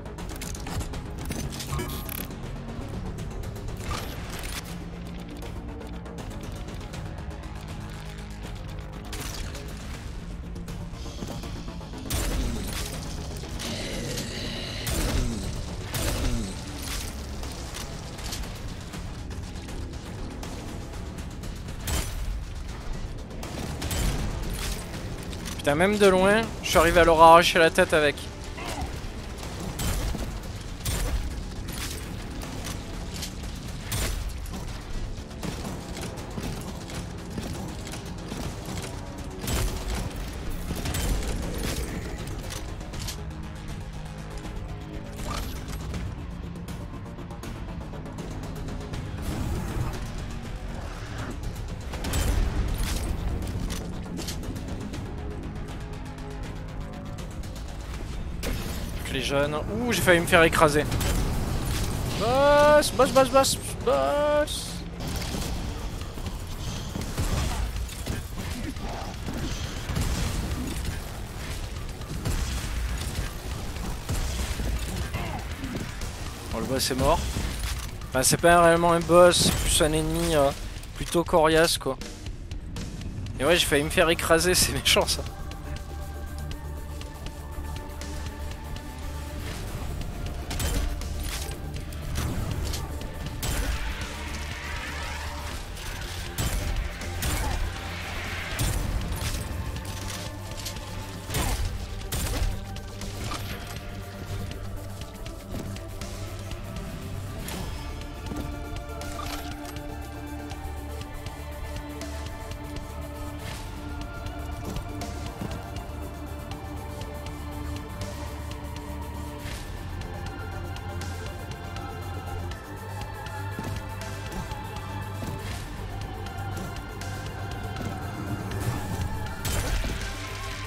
Putain, même de loin, je suis arrivé à leur arracher la tête avec. Les jeunes. Ouh, j'ai failli me faire écraser. Boss, boss, boss, boss, boss. Bon, le boss est mort. Enfin, c'est pas réellement un boss, plus un ennemi plutôt coriace quoi. Et ouais, j'ai failli me faire écraser, c'est méchant ça.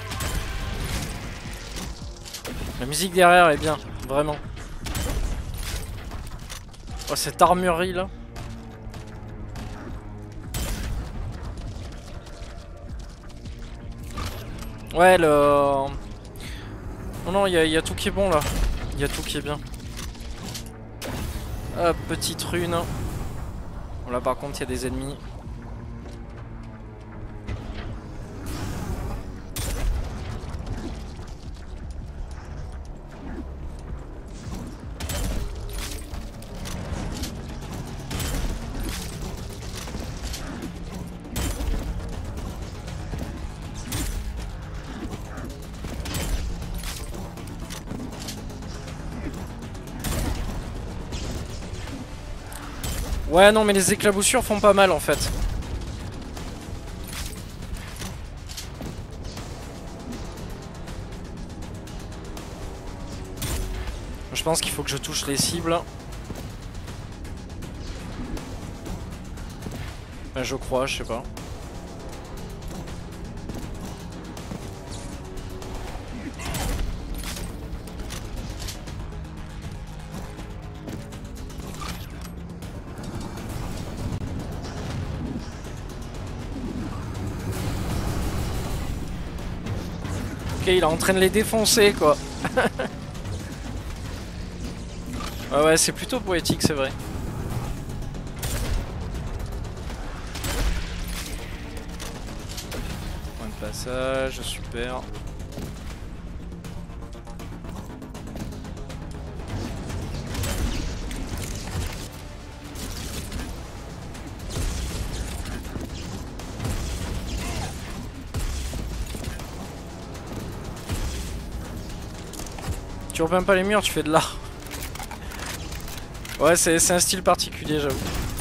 La musique derrière est bien, vraiment. Oh, cette armurerie là. Ouais, le... Oh non, il y a tout qui est bon là. Il y a tout qui est bien. Hop, petite rune. Bon, là par contre, il y a des ennemis. Ouais, non, mais les éclaboussures font pas mal en fait. Je pense qu'il faut que je touche les cibles. Ben, je crois, je sais pas. Ok, il est en train de les défoncer quoi. Ouais, ouais, c'est plutôt poétique, c'est vrai. Point de passage, super. Tu repeins pas les murs, tu fais de l'art. Ouais, c'est un style particulier, j'avoue.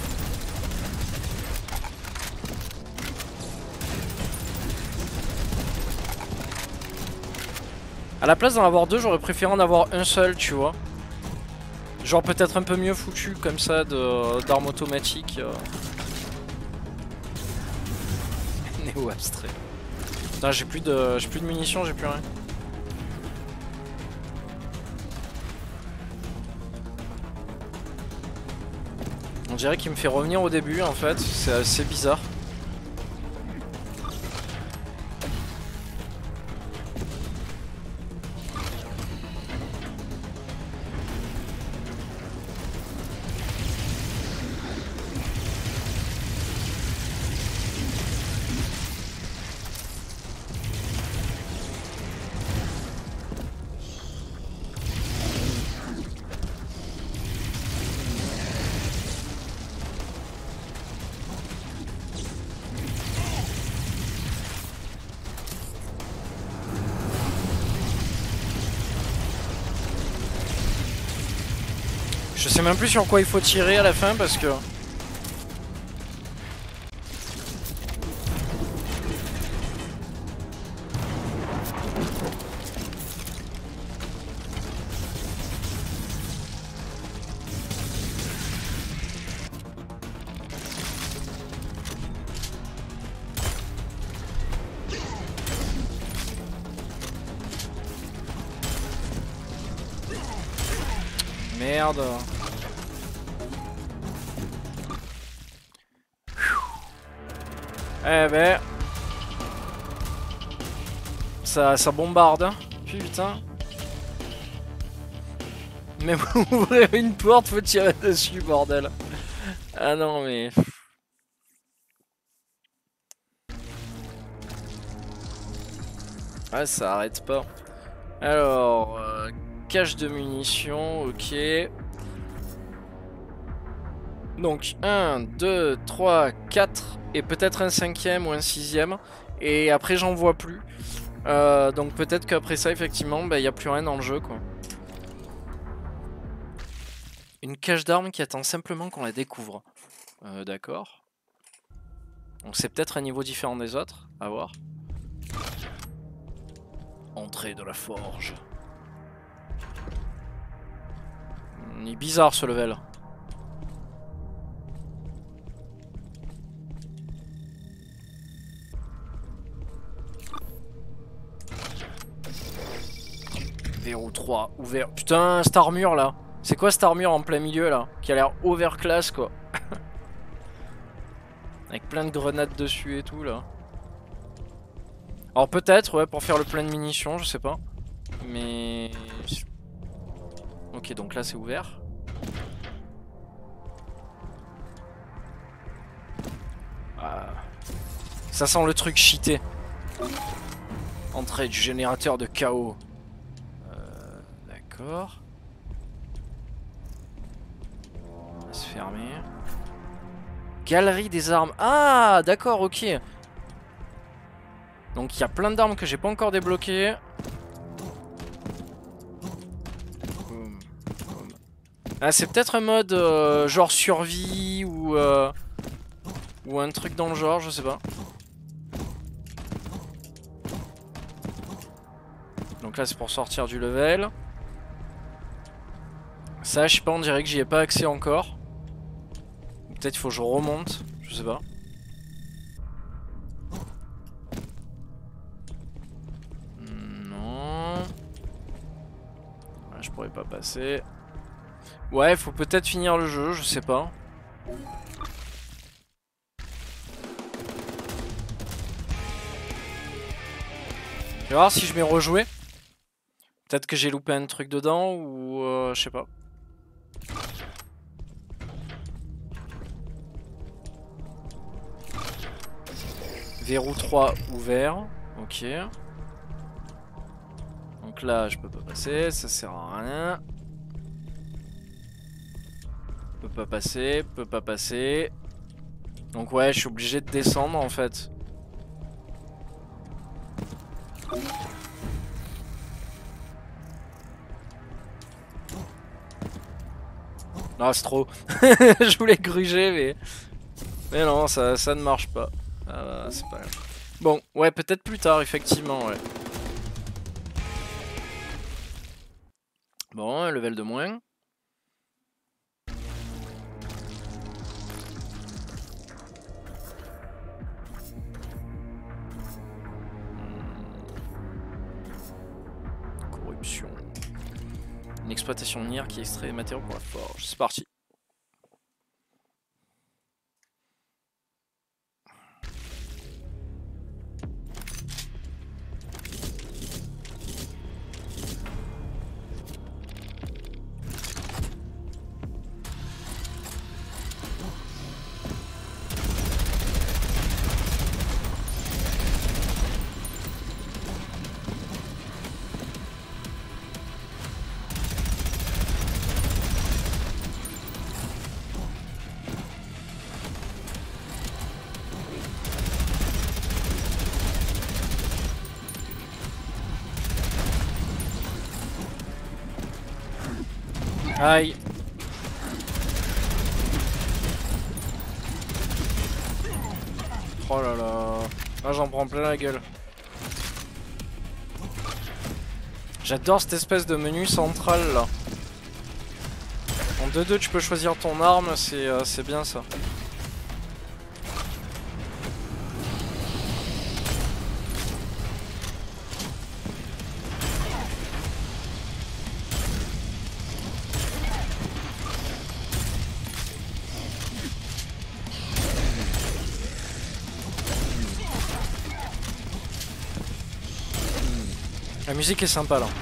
À la place d'en avoir deux, j'aurais préféré en avoir un seul, tu vois. Genre peut-être un peu mieux foutu comme ça d'armes automatiques. Néo abstrait. Putain, j'ai plus de munitions, j'ai plus rien. On dirait qu'il me fait revenir au début en fait, c'est assez bizarre. Je sais même plus sur quoi il faut tirer à la fin parce que... Merde. Eh ben... Ça bombarde, hein. Putain. Même ouvrir une porte, faut tirer dessus, bordel. Ah non, mais... Ah, ça arrête pas. Alors... cache de munitions, ok. Donc 1, 2, 3, 4 et peut-être un cinquième ou un sixième. Et après j'en vois plus. Donc peut-être qu'après ça effectivement il n'y a plus rien dans le jeu quoi. Une cache d'armes qui attend simplement qu'on la découvre. D'accord. Donc c'est peut-être un niveau différent des autres, à voir. Entrée de la forge. Il est bizarre ce level. Verrou 3, ouvert. Putain, cette armure là. C'est quoi cette armure en plein milieu là? Qui a l'air overclass quoi. Avec plein de grenades dessus et tout là. Alors peut-être ouais pour faire le plein de munitions, je sais pas. Mais... Ok donc là c'est ouvert. Ah. Ça sent le truc cheaté. Entrée du générateur de chaos. D'accord. On va se fermer. Galerie des armes. Ah d'accord ok. Donc il y a plein d'armes que j'ai pas encore débloquées. Ah c'est peut-être un mode genre survie ou un truc dans le genre, je sais pas. Donc là c'est pour sortir du level. Ça je sais pas, on dirait que j'y ai pas accès encore. Peut-être il faut que je remonte, je sais pas. Non. Je pourrais pas passer. Ouais, faut peut-être finir le jeu, je sais pas. Je vais voir si je m'ai rejoué. Peut-être que j'ai loupé un truc dedans ou je sais pas. Verrou 3 ouvert. Ok. Donc là, je peux pas passer, ça sert à rien. Peut pas passer, peut pas passer. Donc ouais, je suis obligé de descendre en fait. Non, c'est trop. Je voulais gruger, mais non, ça ne marche pas. C'est pas grave. Bon, ouais, peut-être plus tard, effectivement, ouais. Bon, un level de moins. Corruption. Une exploitation minière qui extrait les matériaux pour la forge. C'est parti. Aïe. Oh là là. Ah, j'en prends plein la gueule. J'adore cette espèce de menu central là. En 2-2 tu peux choisir ton arme, c'est bien ça. La musique est sympa là.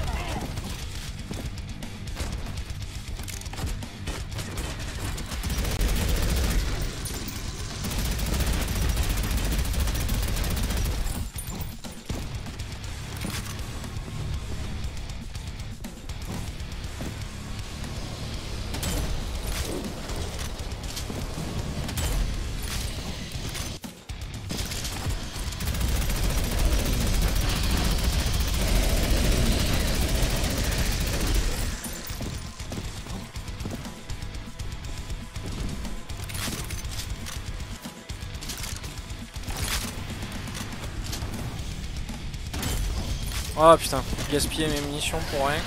Oh putain, gaspiller mes munitions pour rien.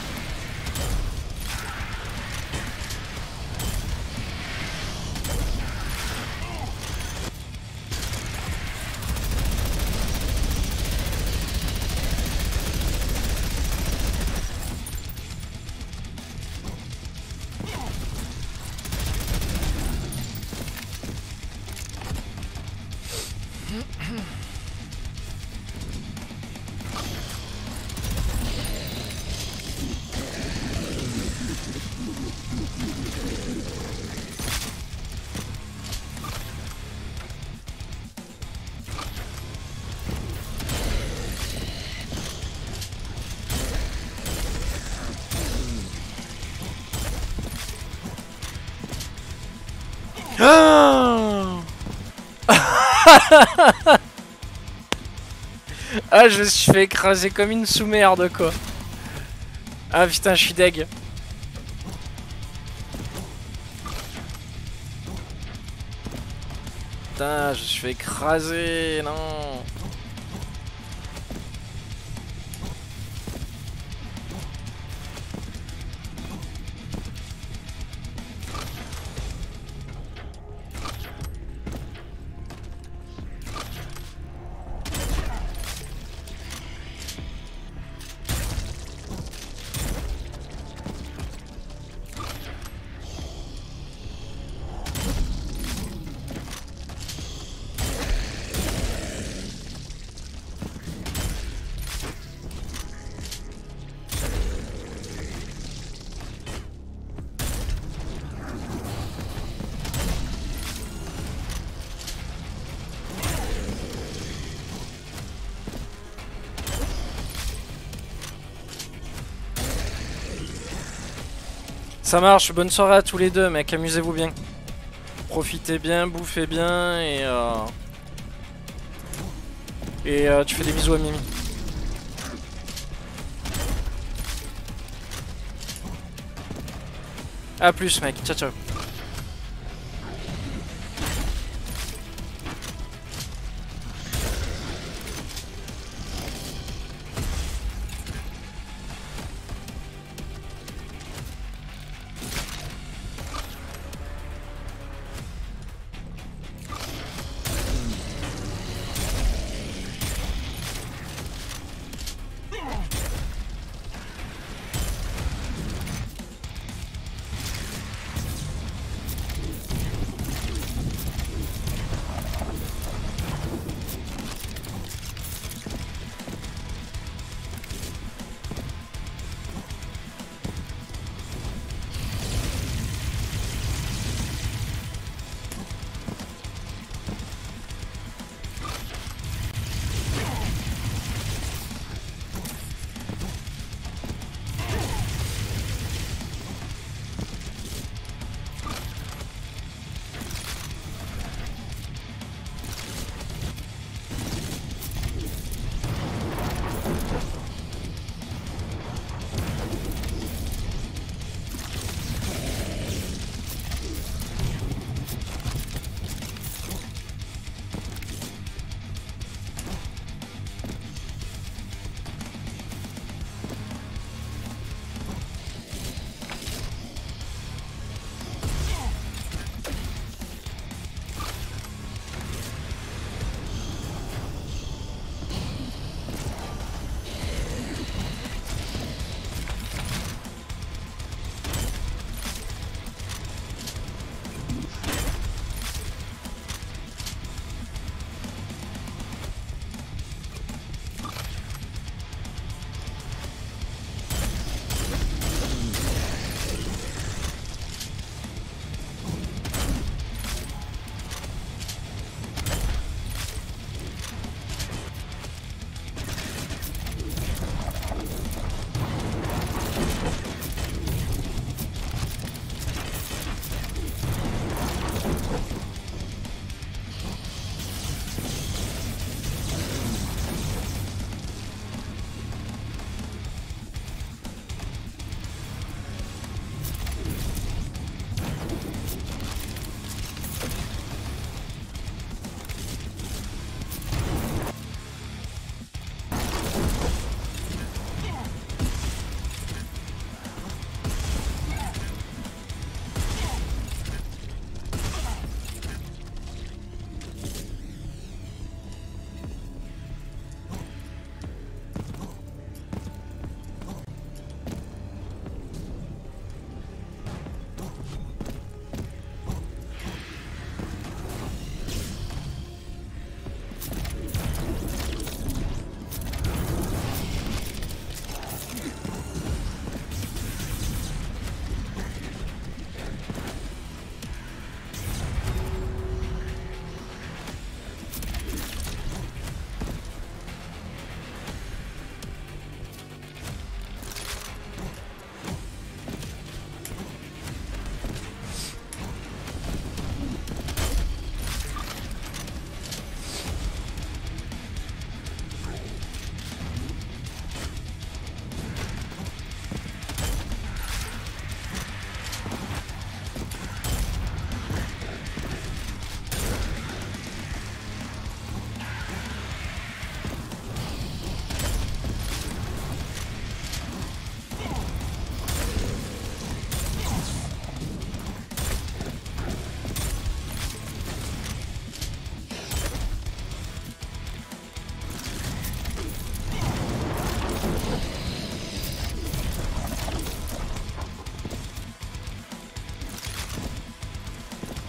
Ah, ah, je me suis fait écraser comme une sous-merde, quoi. Ah putain, je suis deg. Putain, je me suis fait écraser, non. Ça marche, bonne soirée à tous les deux, mec, amusez-vous bien. Profitez bien, bouffez bien et tu fais des bisous à Mimi. A plus, mec, ciao ciao.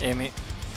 mais...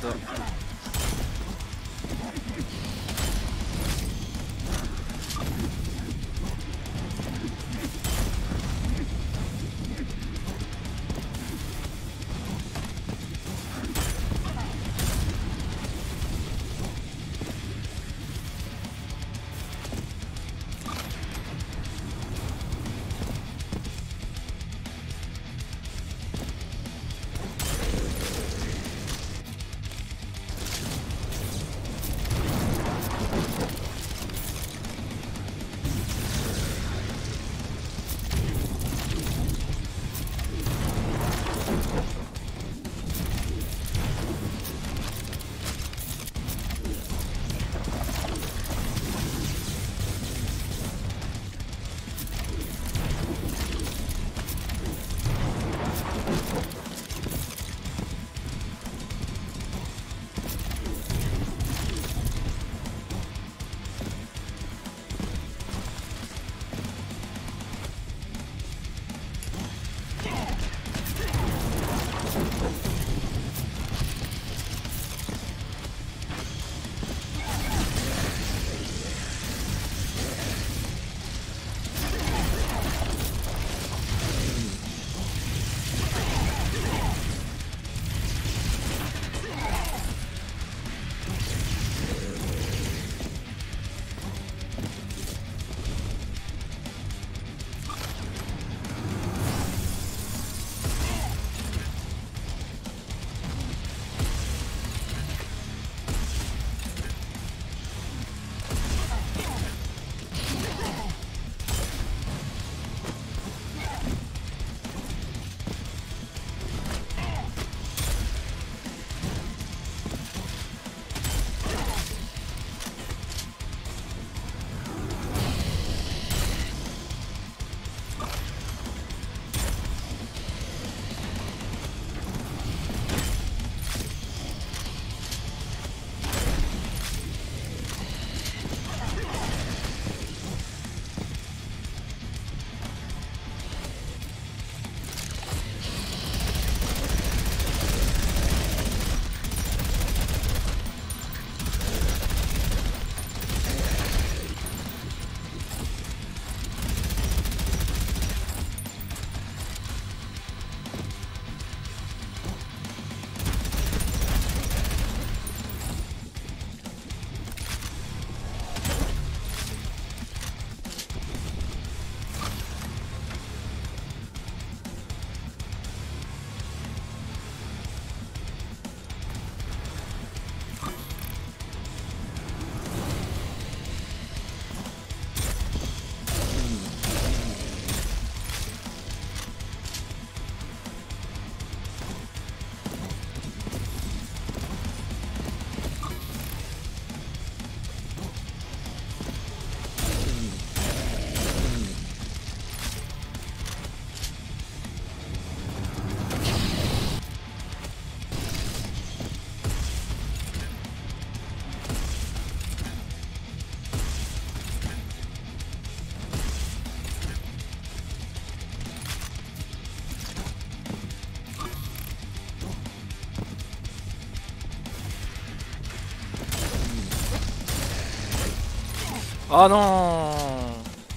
Oh non!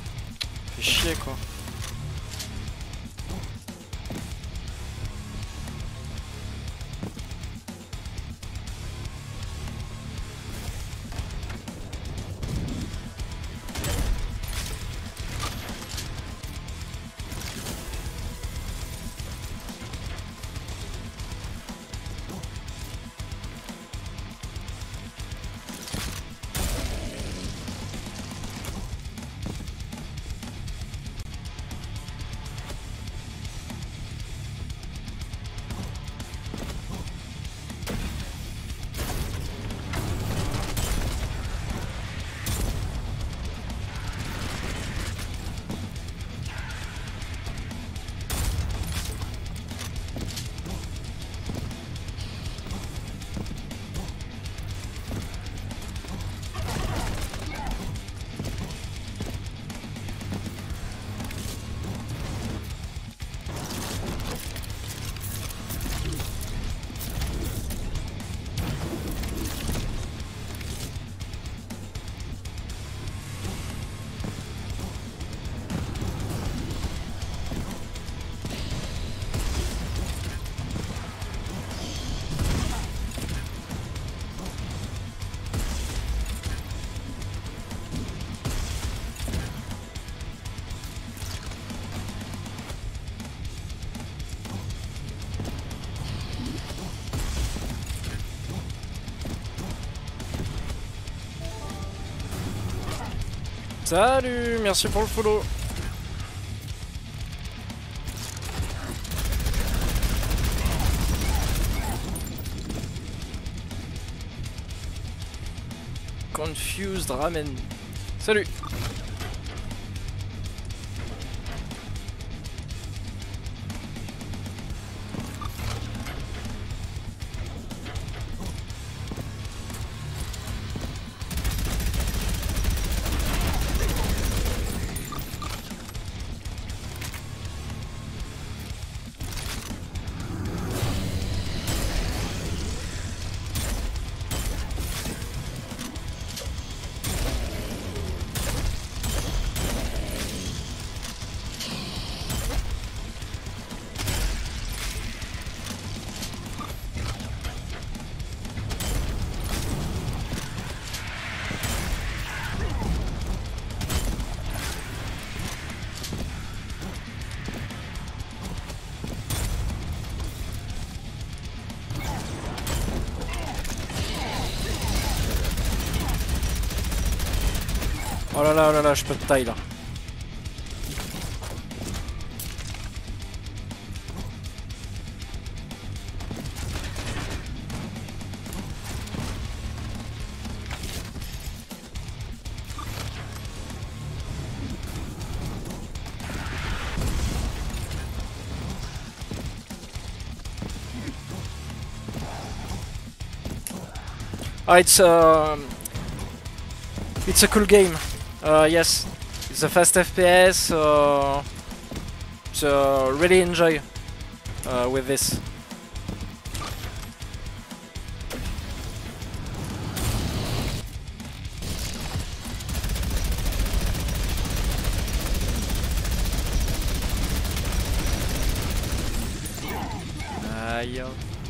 Fais chier quoi. Salut, merci pour le follow. Confused Ramen. Salut. Oh là là, je peux te taille là. Ah, it's a cool game. Yes, it's a fast FPS. So really enjoy with this. Aïe.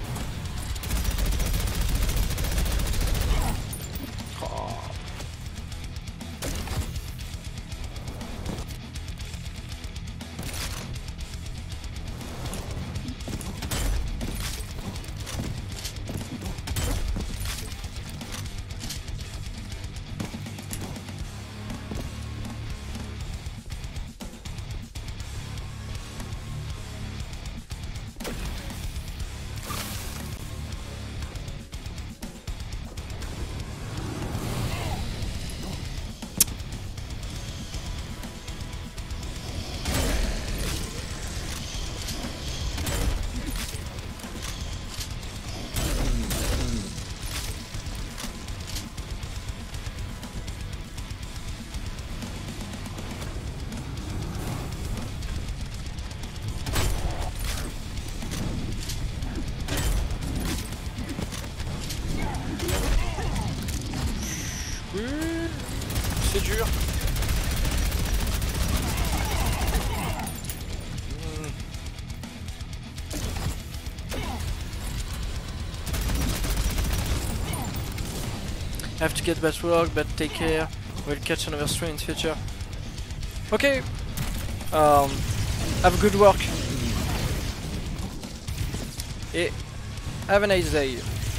C'est dur. I have to get back to work, but take care. We'll catch another stream in the future. Okay. Have good work. Et have a nice day.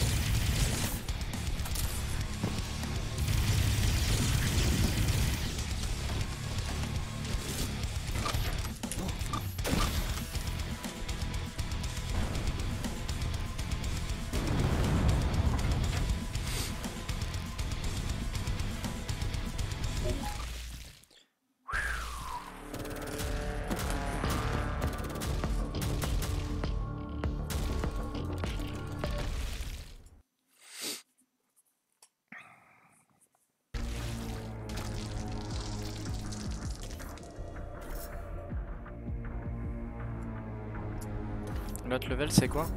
L'autre level c'est quoi?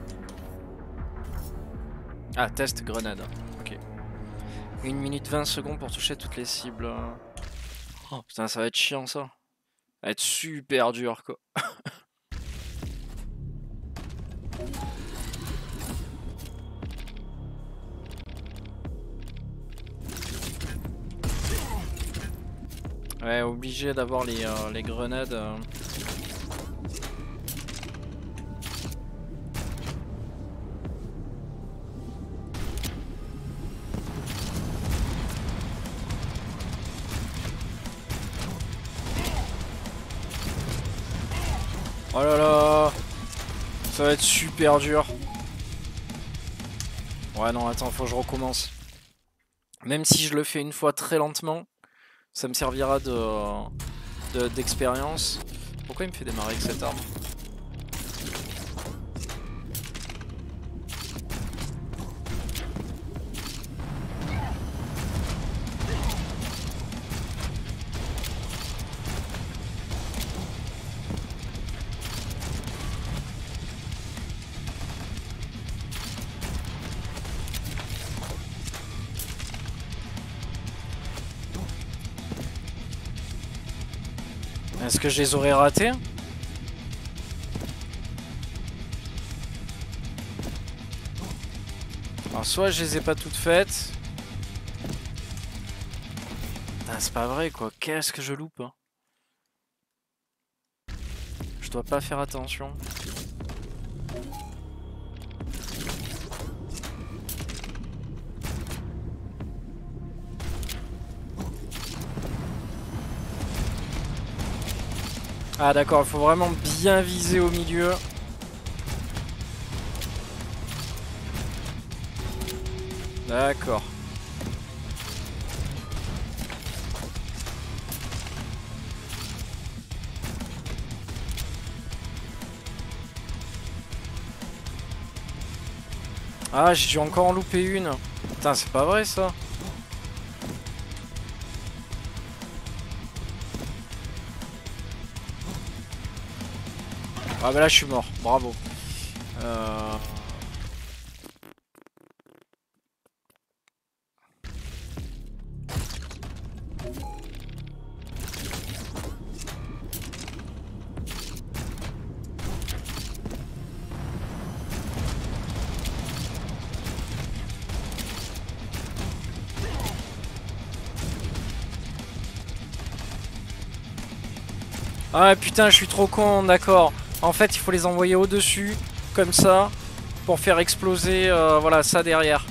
Ah, test grenade. Ok. 1 minute 20 secondes pour toucher toutes les cibles. Oh putain, ça va être chiant ça. Ça va être super dur quoi. Ouais, obligé d'avoir les grenades. Oh là là. Ça va être super dur. Ouais non attends, faut que je recommence. Même si je le fais une fois très lentement, ça me servira d'expérience. Pourquoi il me fait démarrer avec cette arme? Est-ce que je les aurais ratés? Alors soit je les ai pas toutes faites. Putain, c'est pas vrai quoi, qu'est-ce que je loupe hein. Je dois pas faire attention. Ah d'accord, il faut vraiment bien viser au milieu. D'accord. Ah, j'ai dû encore en louper une. Putain, c'est pas vrai ça. Ah bah là je suis mort, bravo. Ah putain, je suis trop con, d'accord. En fait, il faut les envoyer au-dessus, comme ça, pour faire exploser voilà, ça derrière.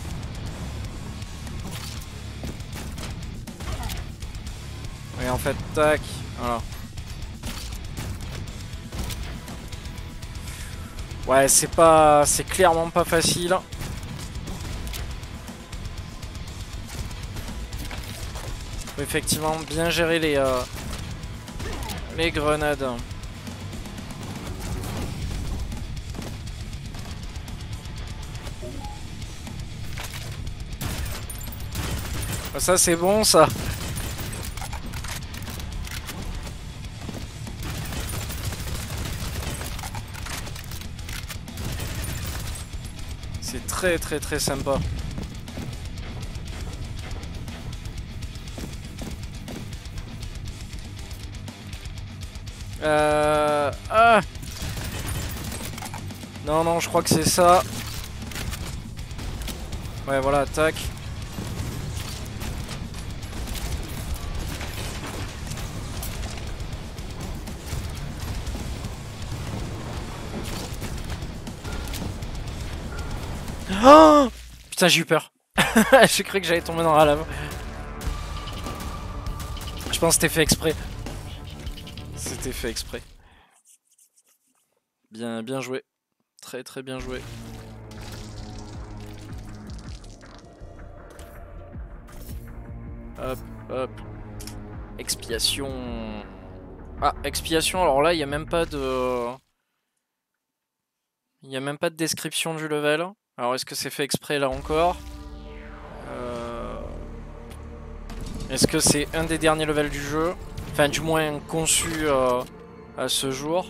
Et en fait, tac, voilà. Ouais, c'est clairement pas facile. Faut effectivement bien gérer les grenades. Ça c'est bon ça. C'est très très très sympa. Ah. Non non, je crois que c'est ça. Ouais voilà, tac. Oh putain, j'ai eu peur. J'ai cru que j'allais tomber dans la lave. Je pense que c'était fait exprès. C'était fait exprès. Bien, bien joué. Très très bien joué. Hop, hop. Expiation. Ah, expiation, alors là, il n'y a même pas de... Il n'y a même pas de description du level. Alors, est-ce que c'est fait exprès là encore? Est-ce que c'est un des derniers levels du jeu? Enfin, du moins conçu à ce jour.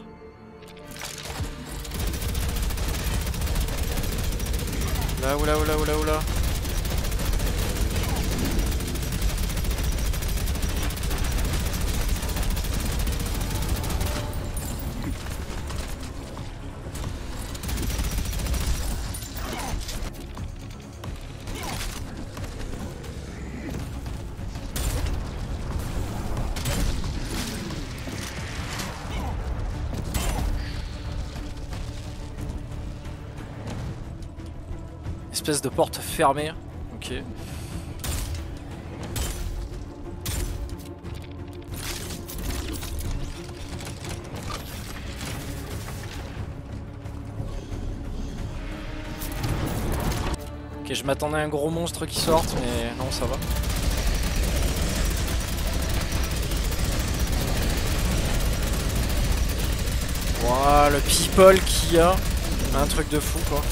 Là, oula, oula, oula, oula. Espèce de porte fermée. Ok. Ok, je m'attendais à un gros monstre qui sorte, mais non, ça va. Waouh, le people qu'il y a, un truc de fou quoi.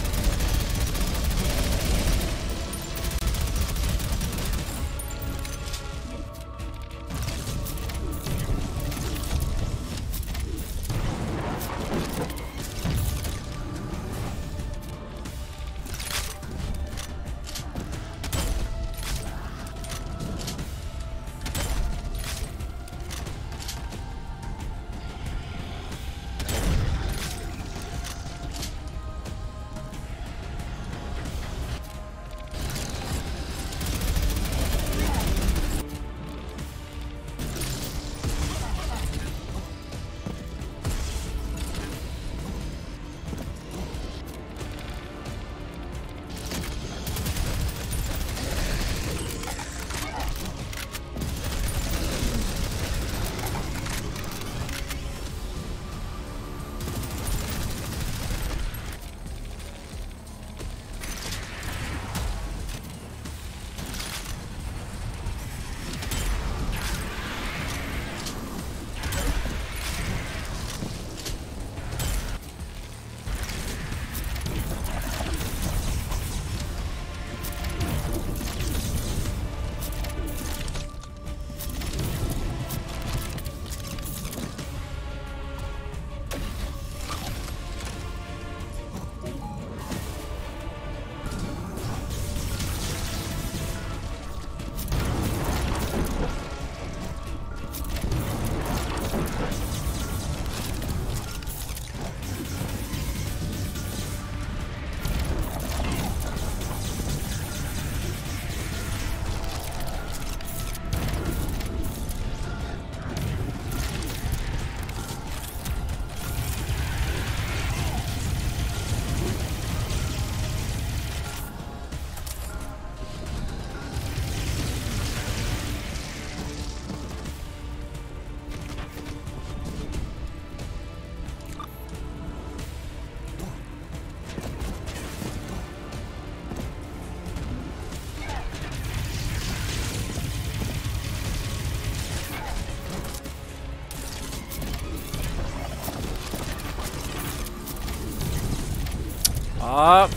Ah,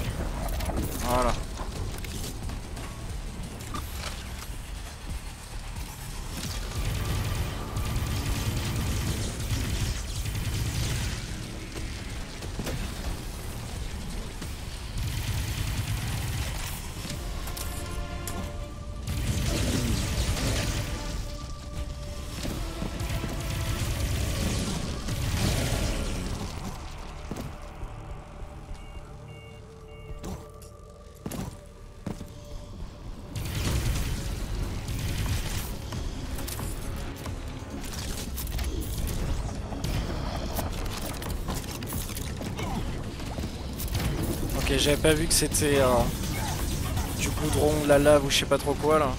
voilà. Ok, j'avais pas vu que c'était du goudron, de la lave ou je sais pas trop quoi là.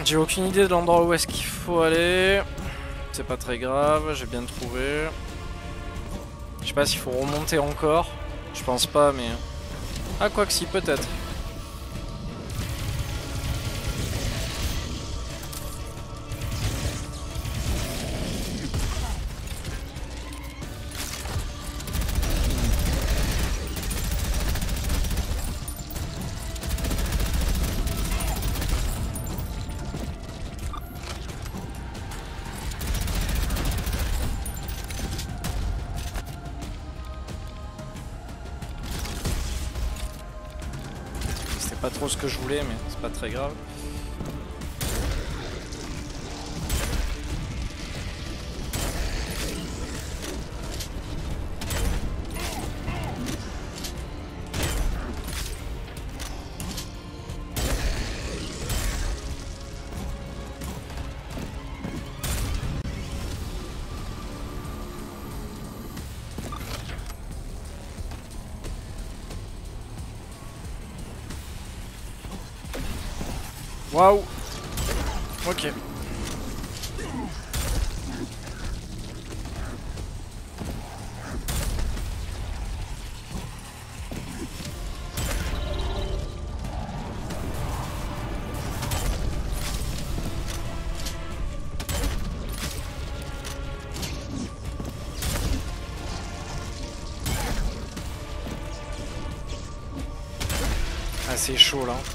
J'ai aucune idée de l'endroit où est-ce qu'il faut aller. C'est pas très grave, j'ai bien trouvé. Je sais pas s'il faut remonter encore. Je pense pas, mais... Ah, quoi que si, peut-être. Pas trop ce que je voulais, mais c'est pas très grave. Waouh. Ok. Ah, c'est chaud là.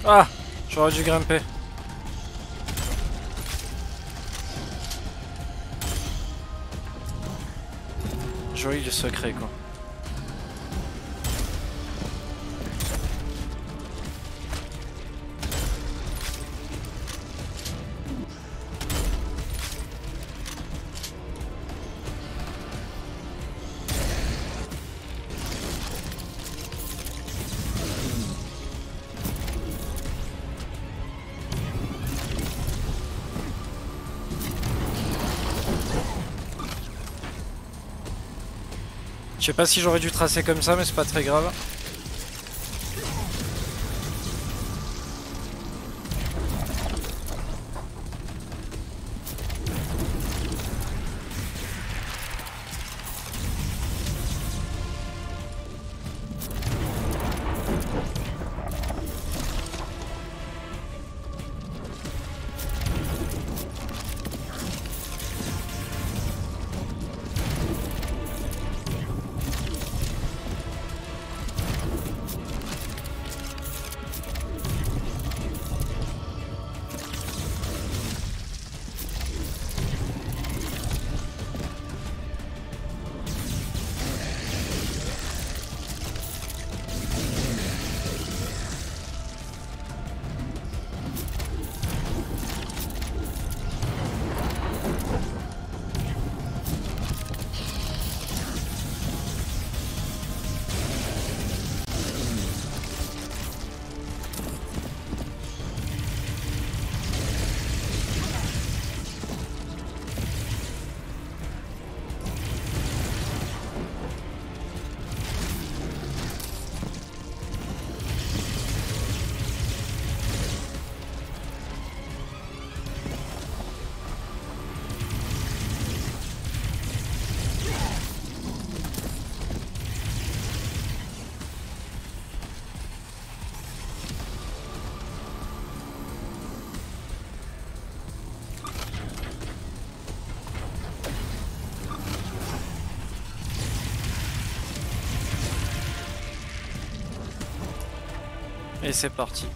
Ah, j'aurais dû grimper. Joli le secret quoi. Je sais pas si j'aurais dû tracer comme ça, mais c'est pas très grave. Et c'est parti.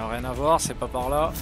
Rien à voir, c'est pas par là.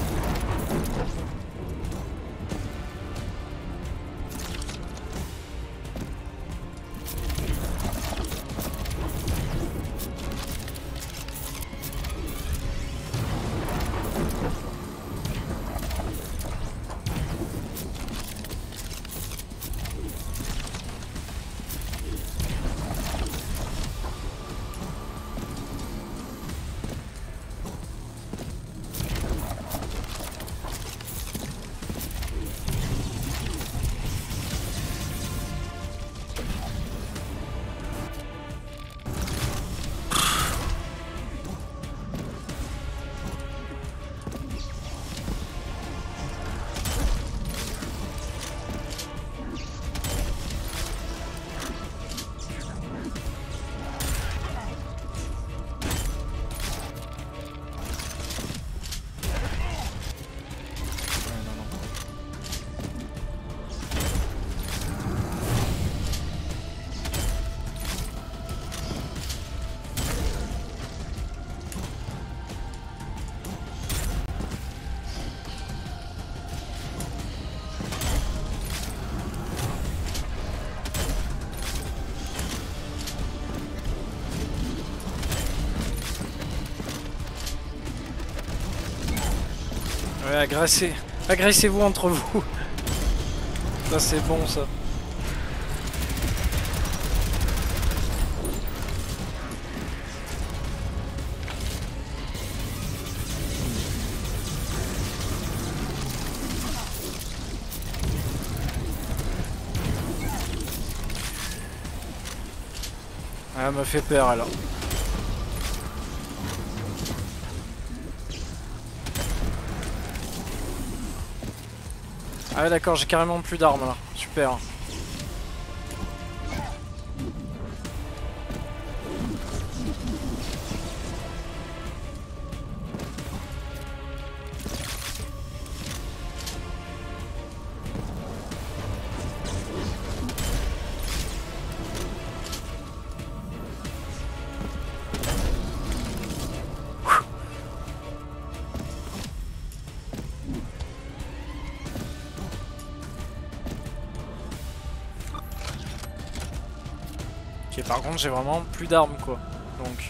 Ouais, agressez-vous entre vous. Ça c'est bon ça. Elle me fait peur alors. Ah ouais d'accord, j'ai carrément plus d'armes là, super. Ok, par contre j'ai vraiment plus d'armes quoi, donc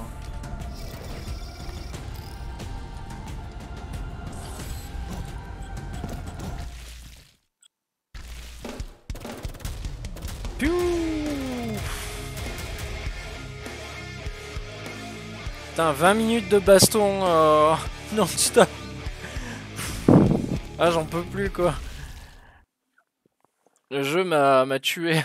Piou. Putain, 20 minutes de baston non-stop. Ah j'en peux plus quoi. Le jeu m'a tué.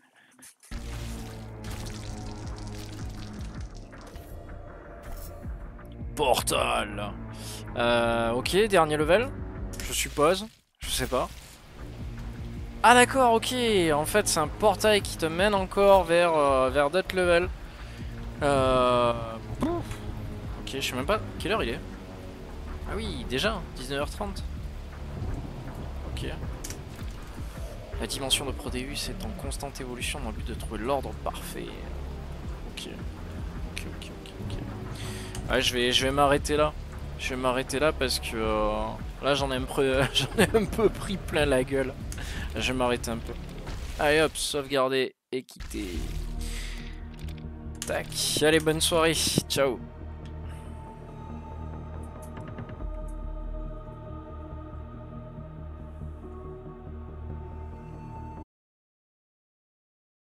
Portal. Ok, dernier level. Je suppose. Je sais pas. Ah d'accord, ok. En fait c'est un portail qui te mène encore vers d'autres levels. Ok, je sais même pas quelle heure il est. Ah oui, déjà 19h30. Ok. La dimension de Prodeus est en constante évolution dans le but de trouver l'ordre parfait. Ok. Ouais, je vais m'arrêter là. Je vais m'arrêter là parce que là j'en ai un peu pris plein la gueule. Je vais m'arrêter un peu. Allez hop, sauvegarder et quitter. Tac. Allez, bonne soirée. Ciao.